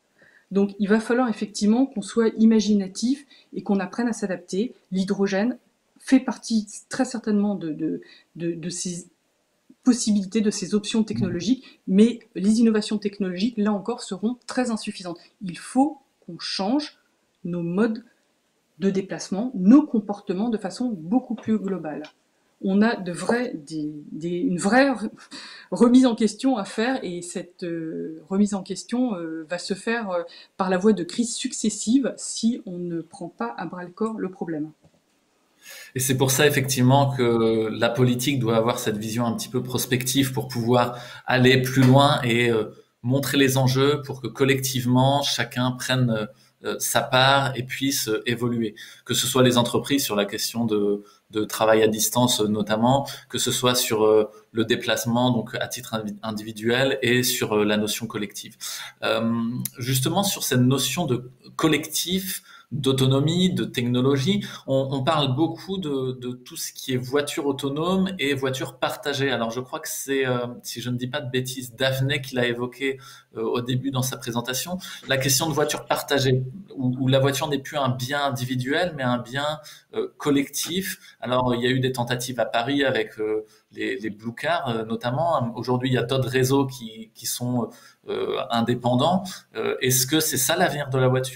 Donc il va falloir effectivement qu'on soit imaginatif et qu'on apprenne à s'adapter. L'hydrogène fait partie très certainement de, de, de, de ces possibilités, de ces options technologiques, mais les innovations technologiques, là encore, seront très insuffisantes. Il faut qu'on change nos modes de déplacement, nos comportements de façon beaucoup plus globale. On a de vrais, des, des, une vraie remise en question à faire, et cette euh, remise en question euh, va se faire euh, par la voie de crises successives si on ne prend pas à bras-le-corps le problème. Et c'est pour ça effectivement que la politique doit avoir cette vision un petit peu prospective pour pouvoir aller plus loin et euh, montrer les enjeux pour que collectivement chacun prenne euh, sa part et puisse euh, évoluer. Que ce soit les entreprises sur la question de, de travail à distance notamment, que ce soit sur euh, le déplacement donc à titre individuel et sur euh, la notion collective. Euh, justement sur cette notion de collectif, d'autonomie, de technologie. On, on parle beaucoup de, de tout ce qui est voiture autonome et voiture partagée. Alors je crois que c'est, euh, si je ne dis pas de bêtises, Daphné qui l'a évoqué euh, au début dans sa présentation, la question de voiture partagée, où, où la voiture n'est plus un bien individuel, mais un bien euh, collectif. Alors il y a eu des tentatives à Paris avec euh, les, les Blue Cars euh, notamment. Aujourd'hui il y a d'autres réseaux qui, qui sont euh, indépendants. Euh, est-ce que c'est ça l'avenir de la voiture ?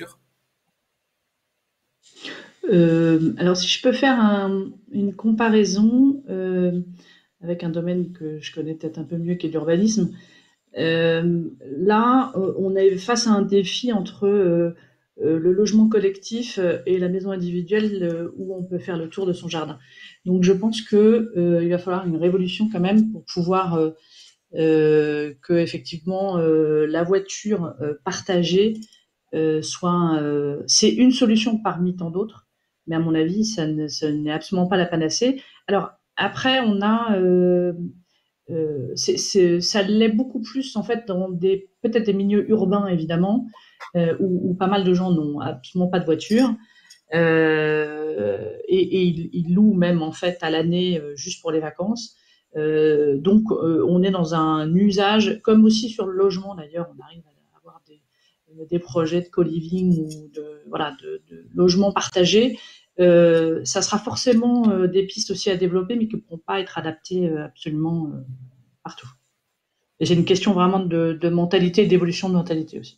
Euh, alors, si je peux faire un, une comparaison euh, avec un domaine que je connais peut-être un peu mieux, qui est l'urbanisme, euh, là, on est face à un défi entre euh, le logement collectif et la maison individuelle où on peut faire le tour de son jardin. Donc, je pense que euh, il va falloir une révolution quand même pour pouvoir euh, euh, que effectivement euh, la voiture euh, partagée euh, soit, euh, c'est une solution parmi tant d'autres, mais à mon avis, ça, ne, ça n'est absolument pas la panacée. Alors après, on a, euh, euh, c'est, c'est, ça l'est beaucoup plus en fait dans des peut-être des milieux urbains évidemment, euh, où, où pas mal de gens n'ont absolument pas de voiture. Euh, et, et ils, ils louent même en fait à l'année euh, juste pour les vacances. Euh, donc euh, on est dans un usage, comme aussi sur le logement d'ailleurs, on arrive à avoir des, des projets de co-living ou de, voilà, de, de logement partagé. Euh, ça sera forcément euh, des pistes aussi à développer, mais qui ne pourront pas être adaptées euh, absolument euh, partout. Et c'est une question vraiment de, de mentalité, d'évolution de mentalité aussi.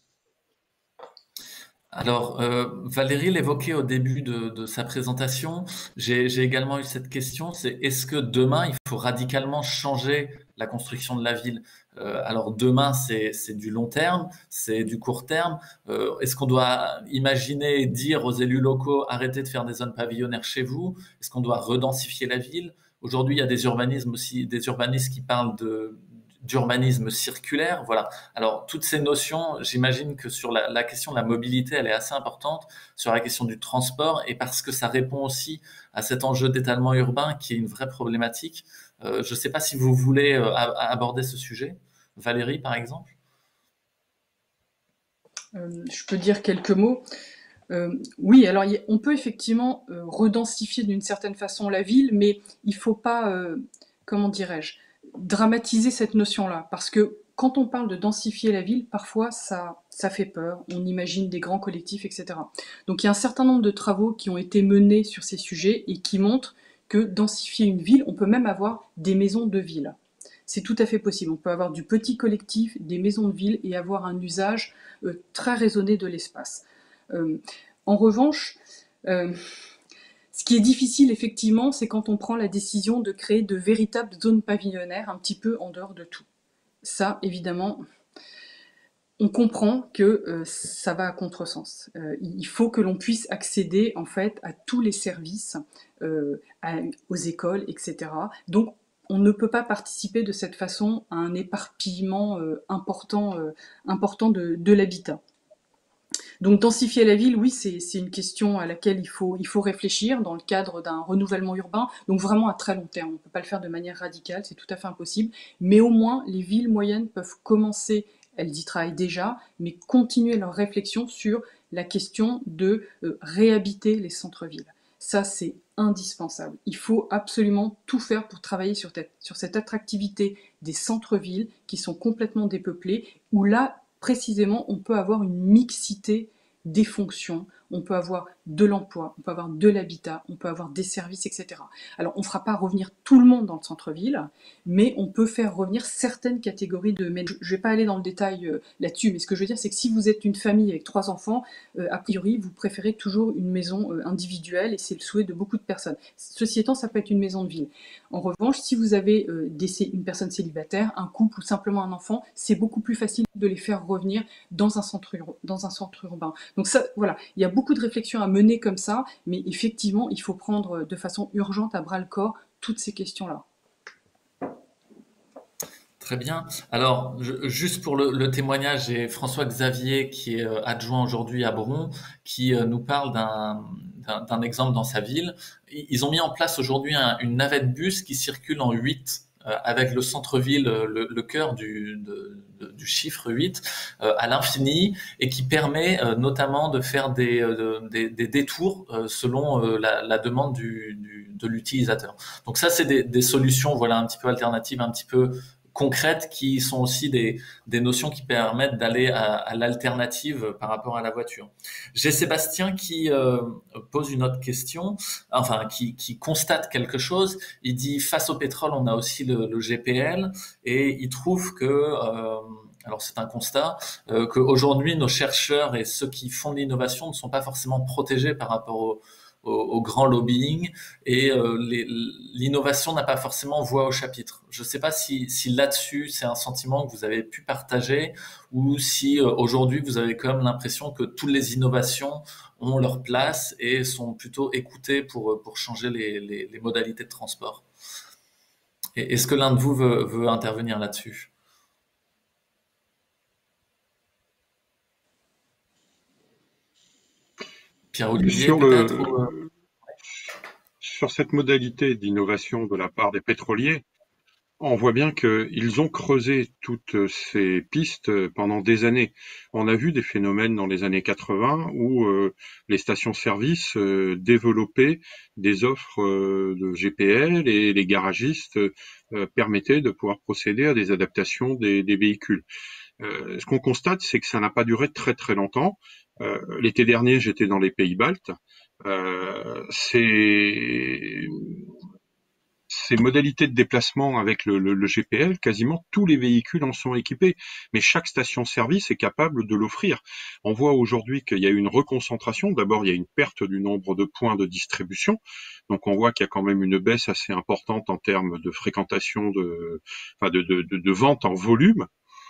Alors, euh, Valérie l'évoquait au début de, de sa présentation. J'ai, j'ai également eu cette question, c'est est-ce que demain, il faut radicalement changer la construction de la ville? Euh, alors demain, c'est, c'est du long terme, c'est du court terme. Euh, est-ce qu'on doit imaginer, dire aux élus locaux, arrêtez de faire des zones pavillonnaires chez vous? Est-ce qu'on doit redensifier la ville? Aujourd'hui, il y a des urbanismes aussi, des urbanistes qui parlent de d'urbanisme circulaire, voilà. Alors toutes ces notions, j'imagine que sur la, la question de la mobilité, elle est assez importante, sur la question du transport, et parce que ça répond aussi à cet enjeu d'étalement urbain qui est une vraie problématique. Euh, je ne sais pas si vous voulez euh, aborder ce sujet, Valérie par exemple. Euh, je peux dire quelques mots. Euh, oui, alors y, on peut effectivement euh, redensifier d'une certaine façon la ville, mais il ne faut pas, euh, comment dirais-je, dramatiser cette notion-là, parce que quand on parle de densifier la ville, parfois ça, ça fait peur, on imagine des grands collectifs, et cetera. Donc il y a un certain nombre de travaux qui ont été menés sur ces sujets et qui montrent que densifier une ville, on peut même avoir des maisons de ville. C'est tout à fait possible, on peut avoir du petit collectif, des maisons de ville et avoir un usage euh, très raisonné de l'espace. Euh, en revanche, euh, ce qui est difficile, effectivement, c'est quand on prend la décision de créer de véritables zones pavillonnaires un petit peu en dehors de tout. Ça, évidemment, on comprend que euh, ça va à contresens. Euh, il faut que l'on puisse accéder, en fait, à tous les services, euh, à, aux écoles, et cetera. Donc, on ne peut pas participer de cette façon à un éparpillement euh, important, euh, important de, de l'habitat. Donc densifier la ville, oui, c'est, c'est une question à laquelle il faut, il faut réfléchir dans le cadre d'un renouvellement urbain, donc vraiment à très long terme. On ne peut pas le faire de manière radicale, c'est tout à fait impossible, mais au moins les villes moyennes peuvent commencer, elles y travaillent déjà, mais continuer leur réflexion sur la question de euh, réhabiter les centres-villes. Ça, c'est indispensable. Il faut absolument tout faire pour travailler sur, sur cette attractivité des centres-villes qui sont complètement dépeuplés, où là, précisément, on peut avoir une mixité des fonctions, on peut avoir de l'emploi, on peut avoir de l'habitat, on peut avoir des services, et cetera. Alors, on ne fera pas revenir tout le monde dans le centre-ville, mais on peut faire revenir certaines catégories de ménages. Je ne vais pas aller dans le détail euh, là-dessus, mais ce que je veux dire, c'est que si vous êtes une famille avec trois enfants, euh, a priori, vous préférez toujours une maison euh, individuelle, et c'est le souhait de beaucoup de personnes. Ceci étant, ça peut être une maison de ville. En revanche, si vous avez euh, des, une personne célibataire, un couple ou simplement un enfant, c'est beaucoup plus facile de les faire revenir dans un centre, dans un centre urbain. Donc ça, voilà, il y a beaucoup de réflexions à mener comme ça, mais effectivement, il faut prendre de façon urgente à bras le corps toutes ces questions-là. Très bien. Alors, je, juste pour le, le témoignage, j'ai François Xavier qui est euh, adjoint aujourd'hui à Bron, qui euh, nous parle d'un, d'un, d'un exemple dans sa ville. Ils ont mis en place aujourd'hui un, une navette bus qui circule en huit euh, avec le centre-ville, le, le cœur du, de, de, du chiffre huit euh, à l'infini, et qui permet euh, notamment de faire des, euh, des, des détours euh, selon euh, la, la demande du, du, de l'utilisateur. Donc ça, c'est des, des solutions, voilà, un petit peu alternatives, un petit peu concrètes, qui sont aussi des, des notions qui permettent d'aller à, à l'alternative par rapport à la voiture. J'ai Sébastien qui euh, pose une autre question, enfin qui, qui constate quelque chose. Il dit, face au pétrole, on a aussi le, le G P L, et il trouve que, euh, alors c'est un constat, euh, qu'aujourd'hui nos chercheurs et ceux qui font de l'innovation ne sont pas forcément protégés par rapport au Au, au grand lobbying, et euh, les, l'innovation n'a pas forcément voix au chapitre. Je ne sais pas si, si là-dessus c'est un sentiment que vous avez pu partager, ou si euh, aujourd'hui vous avez quand même l'impression que toutes les innovations ont leur place et sont plutôt écoutées pour, pour changer les, les, les modalités de transport. Et est-ce que l'un de vous veut, veut intervenir là-dessus ? Pierre-Olivier, sur peut-être le, ou... sur cette modalité d'innovation de la part des pétroliers, on voit bien qu'ils ont creusé toutes ces pistes pendant des années. On a vu des phénomènes dans les années quatre-vingts où euh, les stations-service euh, développaient des offres euh, de G P L, et les garagistes euh, permettaient de pouvoir procéder à des adaptations des, des véhicules. Euh, ce qu'on constate, c'est que ça n'a pas duré très très longtemps. Euh, l'été dernier, j'étais dans les pays baltes. Euh, c'est Ces modalités de déplacement avec le, le, le G P L, quasiment tous les véhicules en sont équipés, mais chaque station-service est capable de l'offrir. On voit aujourd'hui qu'il y a une reconcentration. D'abord, il y a une perte du nombre de points de distribution, donc on voit qu'il y a quand même une baisse assez importante en termes de fréquentation, de, enfin de, de, de, de vente en volume.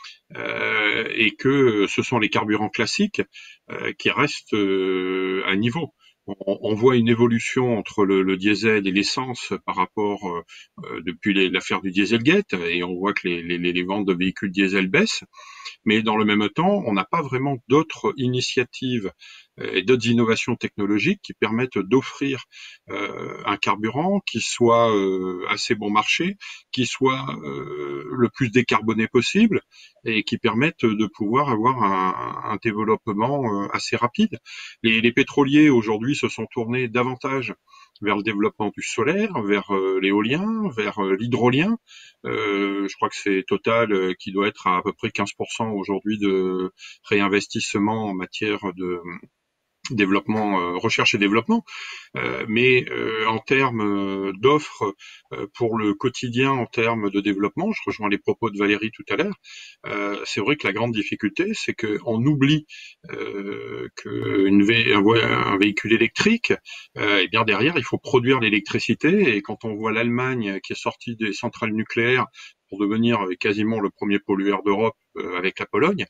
Euh, et que ce sont les carburants classiques euh, qui restent euh, à niveau. On, on voit une évolution entre le, le diesel et l'essence par rapport euh, depuis les, l'affaire du Dieselgate, et on voit que les, les, les ventes de véhicules diesel baissent. Mais dans le même temps, on n'a pas vraiment d'autres initiatives et d'autres innovations technologiques qui permettent d'offrir euh, un carburant qui soit euh, assez bon marché, qui soit euh, le plus décarboné possible, et qui permettent de pouvoir avoir un, un développement euh, assez rapide. Les, les pétroliers aujourd'hui se sont tournés davantage vers le développement du solaire, vers euh, l'éolien, vers euh, l'hydrolien. Euh, je crois que c'est Total euh, qui doit être à à peu près quinze pour cent aujourd'hui de réinvestissement en matière de développement, euh, recherche et développement, euh, mais euh, en termes euh, d'offres euh, pour le quotidien, en termes de développement, je rejoins les propos de Valérie tout à l'heure, euh, c'est vrai que la grande difficulté, c'est qu'on oublie euh, qu'un vé- un, un véhicule électrique, euh, et bien derrière, il faut produire l'électricité, et quand on voit l'Allemagne qui est sortie des centrales nucléaires pour devenir quasiment le premier pollueur d'Europe euh, avec la Pologne,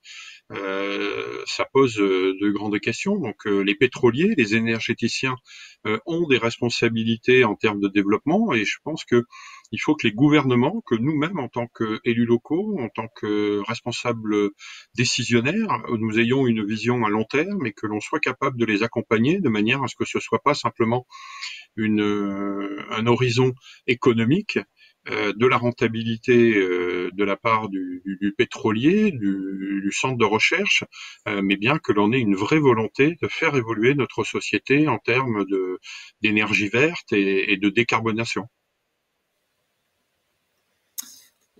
Euh, ça pose euh, de grandes questions. Donc euh, les pétroliers, les énergéticiens euh, ont des responsabilités en termes de développement, et je pense que il faut que les gouvernements, que nous-mêmes en tant qu'élus locaux, en tant que responsables décisionnaires, nous ayons une vision à long terme et que l'on soit capable de les accompagner de manière à ce que ce soit pas simplement une, euh, un horizon économique, euh, de la rentabilité euh, de la part du, du, du pétrolier, du, du centre de recherche, euh, mais bien que l'on ait une vraie volonté de faire évoluer notre société en termes de, d'énergie verte et, et de décarbonation.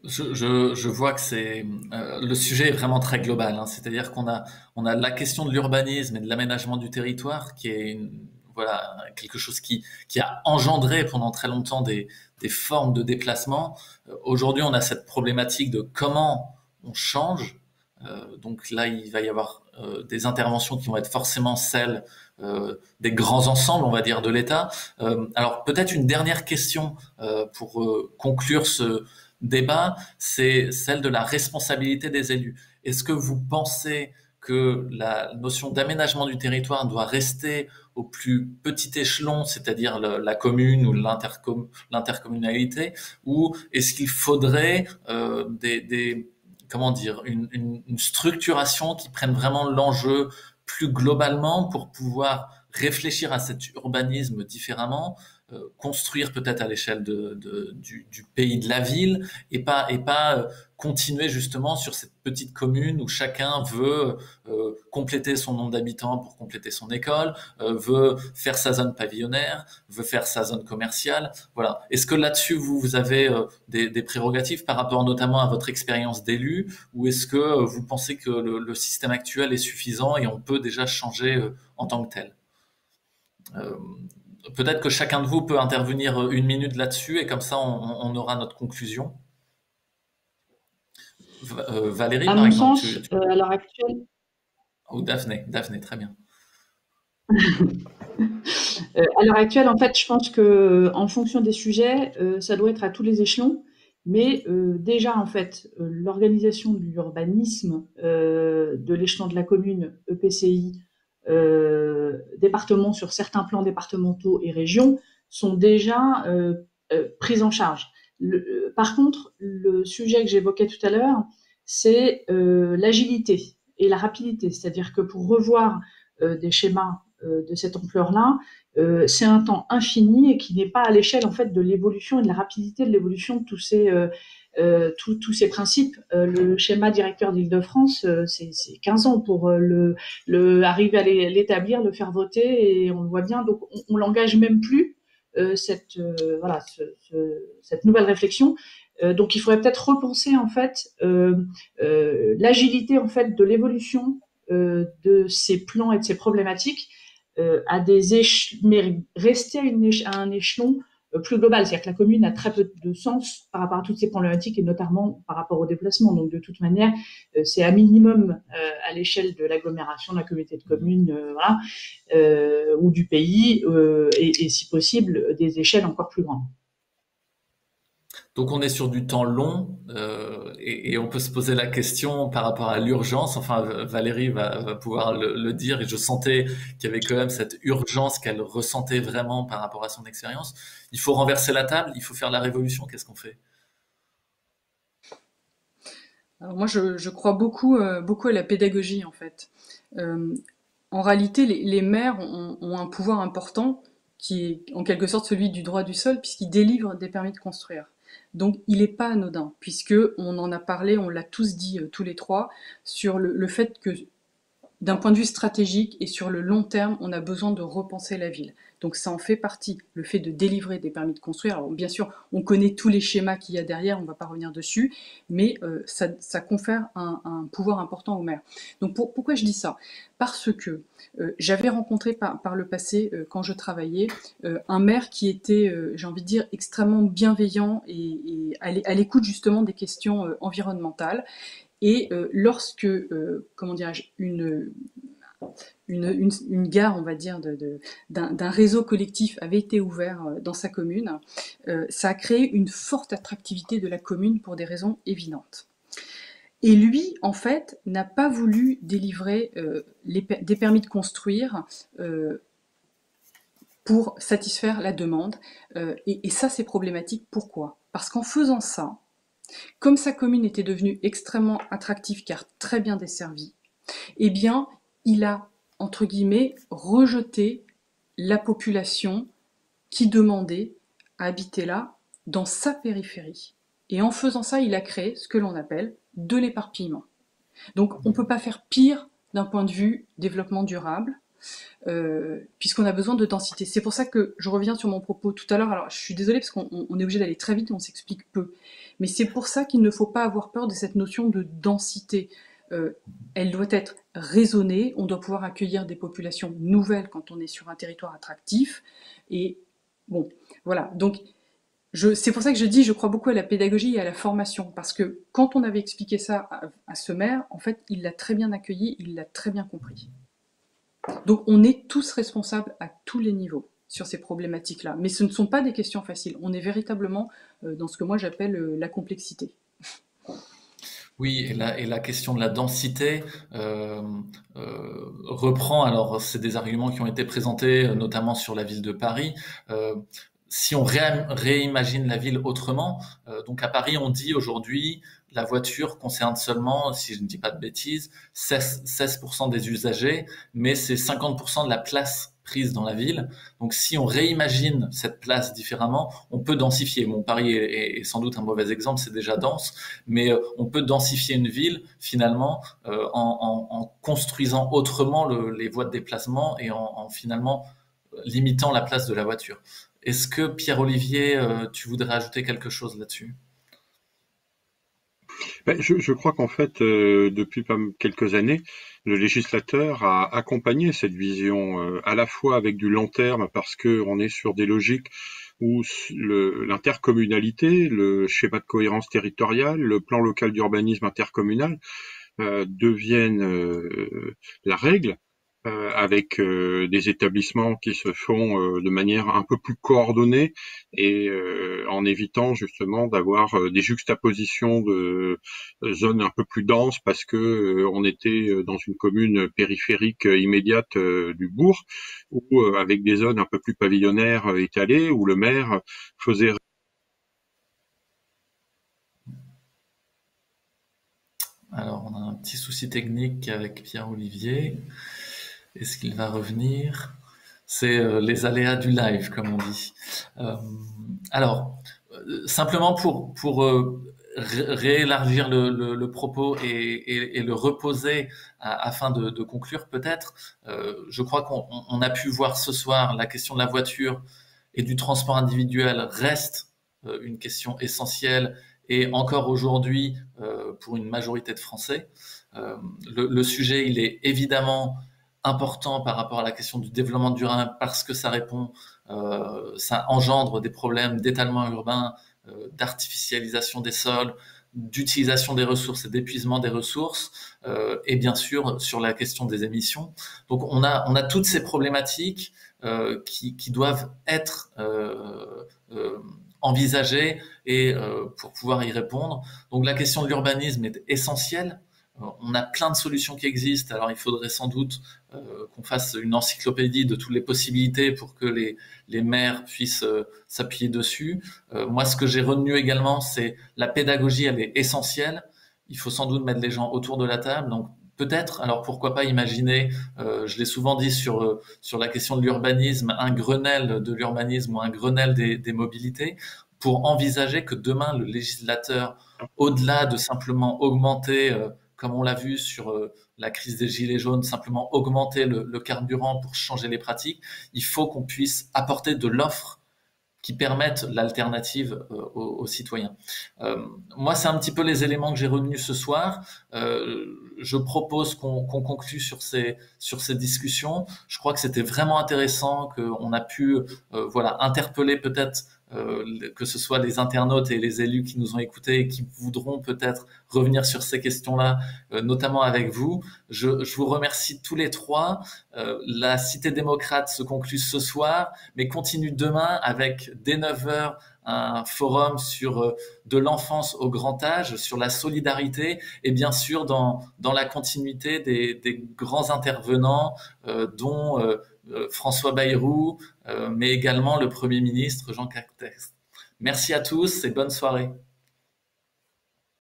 Je, je, je vois que c'est euh, le sujet est vraiment très global, hein. C'est-à-dire qu'on a on a la question de l'urbanisme et de l'aménagement du territoire qui est une, voilà quelque chose qui qui a engendré pendant très longtemps des des formes de déplacement. Euh, Aujourd'hui, on a cette problématique de comment on change. Euh, donc là, il va y avoir euh, des interventions qui vont être forcément celles euh, des grands ensembles, on va dire, de l'État. Euh, alors peut-être une dernière question euh, pour euh, conclure ce débat, c'est celle de la responsabilité des élus. Est-ce que vous pensez que la notion d'aménagement du territoire doit rester au plus petit échelon, c'est-à-dire le, la commune ou l'intercom, l'intercommunalité, ou est-ce qu'il faudrait euh, des, des comment dire une, une, une structuration qui prenne vraiment l'enjeu plus globalement pour pouvoir réfléchir à cet urbanisme différemment, euh, construire peut-être à l'échelle de, de, du, du pays, de la ville, et pas et pas euh, continuer justement sur cette petite commune où chacun veut euh, compléter son nombre d'habitants pour compléter son école, euh, veut faire sa zone pavillonnaire, veut faire sa zone commerciale. Voilà. Est-ce que là-dessus vous vous avez euh, des, des prérogatives par rapport notamment à votre expérience d'élu, ou est-ce que euh, vous pensez que le, le système actuel est suffisant et on peut déjà changer euh, en tant que tel? Euh, Peut-être que chacun de vous peut intervenir une minute là-dessus et comme ça on, on aura notre conclusion. Va- euh, Valérie, À par mon exemple, sens, tu, tu- euh, à l'heure actuelle, ou Daphné, Daphné, très bien. euh, à l'heure actuelle, en fait, je pense que en fonction des sujets, euh, ça doit être à tous les échelons. Mais euh, déjà, en fait, euh, l'organisation de l'urbanisme, euh, de l'échelon de la commune, E P C I, euh, département sur certains plans départementaux et régions, sont déjà euh, euh, prises en charge. Le- euh, par contre, le sujet que j'évoquais tout à l'heure, c'est euh, l'agilité et la rapidité. C'est-à-dire que pour revoir euh, des schémas euh, de cette ampleur-là, euh, c'est un temps infini et qui n'est pas à l'échelle en fait de l'évolution et de la rapidité de l'évolution de tous ces euh, euh, tous, tous ces principes. Euh, le schéma directeur d'Île-de-France, euh, c'est c'est quinze ans pour euh, le, le arriver à l'établir, le faire voter, et on le voit bien. Donc on, on l'engage même plus euh, cette euh, voilà ce, ce, cette nouvelle réflexion. Euh, donc il faudrait peut-être repenser en fait euh, euh, l'agilité en fait de l'évolution euh, de ces plans et de ces problématiques euh, à des éche- mais rester à, une éche- à un échelon euh, plus global. C'est-à-dire que la commune a très peu de sens par rapport à toutes ces problématiques et notamment par rapport au déplacement. Donc de toute manière, euh, c'est à minimum euh, à l'échelle de l'agglomération, de la communauté de communes, euh, voilà, euh, ou du pays, euh, et, et si possible des échelles encore plus grandes. Donc on est sur du temps long euh, et, et on peut se poser la question par rapport à l'urgence. Enfin, Valérie va, va pouvoir le, le dire et je sentais qu'il y avait quand même cette urgence qu'elle ressentait vraiment par rapport à son expérience. Il faut renverser la table, il faut faire la révolution. Qu'est-ce qu'on fait? Alors moi, je, je crois beaucoup, euh, beaucoup à la pédagogie, en fait. Euh, en réalité, les, les maires ont, ont un pouvoir important qui est en quelque sorte celui du droit du sol, puisqu'ils délivrent des permis de construire. Donc, il n'est pas anodin, puisque on en a parlé, on l'a tous dit, euh, tous les trois, sur le, le fait que d'un point de vue stratégique et sur le long terme, on a besoin de repenser la ville. Donc ça en fait partie, le fait de délivrer des permis de construire. Alors bien sûr, on connaît tous les schémas qu'il y a derrière, on ne va pas revenir dessus, mais euh, ça, ça confère un, un pouvoir important au maire. Donc pour, pourquoi je dis ça? Parce que euh, j'avais rencontré par, par le passé, euh, quand je travaillais, euh, un maire qui était, euh, j'ai envie de dire, extrêmement bienveillant et, et à l'écoute justement des questions euh, environnementales. Et euh, lorsque, euh, comment dirais-je, une, une, une, une gare, on va dire, de, de, d'un, d'un réseau collectif avait été ouvert euh, dans sa commune, euh, ça a créé une forte attractivité de la commune pour des raisons évidentes. Et lui, en fait, n'a pas voulu délivrer euh, les, des permis de construire euh, pour satisfaire la demande. Euh, et, et ça, c'est problématique. Pourquoi? Parce qu'en faisant ça, comme sa commune était devenue extrêmement attractive car très bien desservie, eh bien, il a, entre guillemets, rejeté la population qui demandait à habiter là, dans sa périphérie. Et en faisant ça, il a créé ce que l'on appelle de l'éparpillement. Donc, on ne peut pas faire pire d'un point de vue développement durable, euh, puisqu'on a besoin de densité. C'est pour ça que je reviens sur mon propos tout à l'heure. Alors, je suis désolée parce qu'on on est obligé d'aller très vite et on s'explique peu. Mais c'est pour ça qu'il ne faut pas avoir peur de cette notion de densité. Euh, elle doit être raisonnée. On doit pouvoir accueillir des populations nouvelles quand on est sur un territoire attractif. Et bon, voilà. Donc, c'est pour ça que je dis, je crois beaucoup à la pédagogie et à la formation, parce que quand on avait expliqué ça à, à ce maire, en fait, il l'a très bien accueilli, il l'a très bien compris. Donc on est tous responsables à tous les niveaux sur ces problématiques-là, mais ce ne sont pas des questions faciles. On est véritablement euh, dans ce que moi j'appelle euh, la complexité. Oui, et la, et la question de la densité euh, euh, reprend, alors c'est des arguments qui ont été présentés notamment sur la ville de Paris, euh, si on ré réimagine la ville autrement, euh, donc à Paris, on dit aujourd'hui la voiture concerne seulement, si je ne dis pas de bêtises, seize pour cent des usagers, mais c'est cinquante pour cent de la place prise dans la ville. Donc si on réimagine cette place différemment, on peut densifier. Bon, Paris est, est sans doute un mauvais exemple, c'est déjà dense, mais euh, on peut densifier une ville finalement euh, en, en, en construisant autrement le, les voies de déplacement et en, en finalement limitant la place de la voiture. Est-ce que Pierre-Olivier, euh, tu voudrais ajouter quelque chose là-dessus? Ben, je, je crois qu'en fait, euh, depuis quelques années, le législateur a accompagné cette vision euh, à la fois avec du long terme, parce que on est sur des logiques où l'intercommunalité, le, le schéma de cohérence territoriale, le plan local d'urbanisme intercommunal euh, deviennent euh, la règle. Euh, avec euh, des établissements qui se font euh, de manière un peu plus coordonnée et euh, en évitant justement d'avoir euh, des juxtapositions de euh, zones un peu plus denses parce que euh, on était dans une commune périphérique euh, immédiate euh, du bourg ou euh, avec des zones un peu plus pavillonnaires euh, étalées où le maire faisait. Alors, on a un petit souci technique avec Pierre-Olivier. Est-ce qu'il va revenir? C'est euh, les aléas du live, comme on dit. Euh, alors, euh, simplement pour, pour euh, réélargir le, le, le propos et, et, et le reposer à, afin de, de conclure peut-être, euh, je crois qu'on on a pu voir ce soir la question de la voiture et du transport individuel reste euh, une question essentielle et encore aujourd'hui euh, pour une majorité de Français. Euh, le, le sujet, il est évidemment important par rapport à la question du développement durable parce que ça répond, euh, ça engendre des problèmes d'étalement urbain, euh, d'artificialisation des sols, d'utilisation des ressources et d'épuisement des ressources, euh, et bien sûr sur la question des émissions. Donc on a on a toutes ces problématiques euh, qui qui doivent être euh, euh, envisagées et euh, pour pouvoir y répondre. Donc la question de l'urbanisme est essentielle. On a plein de solutions qui existent, alors il faudrait sans doute euh, qu'on fasse une encyclopédie de toutes les possibilités pour que les, les maires puissent euh, s'appuyer dessus. Euh, moi, ce que j'ai retenu également, c'est la pédagogie, elle est essentielle. Il faut sans doute mettre les gens autour de la table. Donc peut-être, alors pourquoi pas imaginer, euh, je l'ai souvent dit sur, euh, sur la question de l'urbanisme, un Grenelle de l'urbanisme ou un Grenelle des, des mobilités, pour envisager que demain, le législateur, au-delà de simplement augmenter... Euh, comme on l'a vu sur euh, la crise des gilets jaunes, simplement augmenter le, le carburant pour changer les pratiques, il faut qu'on puisse apporter de l'offre qui permette l'alternative euh, aux, aux citoyens. Euh, moi, c'est un petit peu les éléments que j'ai retenus ce soir. Euh, je propose qu'on qu'on conclue sur ces sur ces discussions. Je crois que c'était vraiment intéressant, qu'on a pu euh, voilà interpeller peut-être euh, que ce soit les internautes et les élus qui nous ont écoutés et qui voudront peut-être revenir sur ces questions-là, euh, notamment avec vous. Je, je vous remercie tous les trois. Euh, la Cité démocrate se conclut ce soir, mais continue demain avec dès neuf heures un forum sur euh, de l'enfance au grand âge, sur la solidarité et bien sûr dans dans la continuité des, des grands intervenants euh, dont euh, euh, François Bayrou, euh, mais également le Premier ministre Jean Castex. Merci à tous et bonne soirée.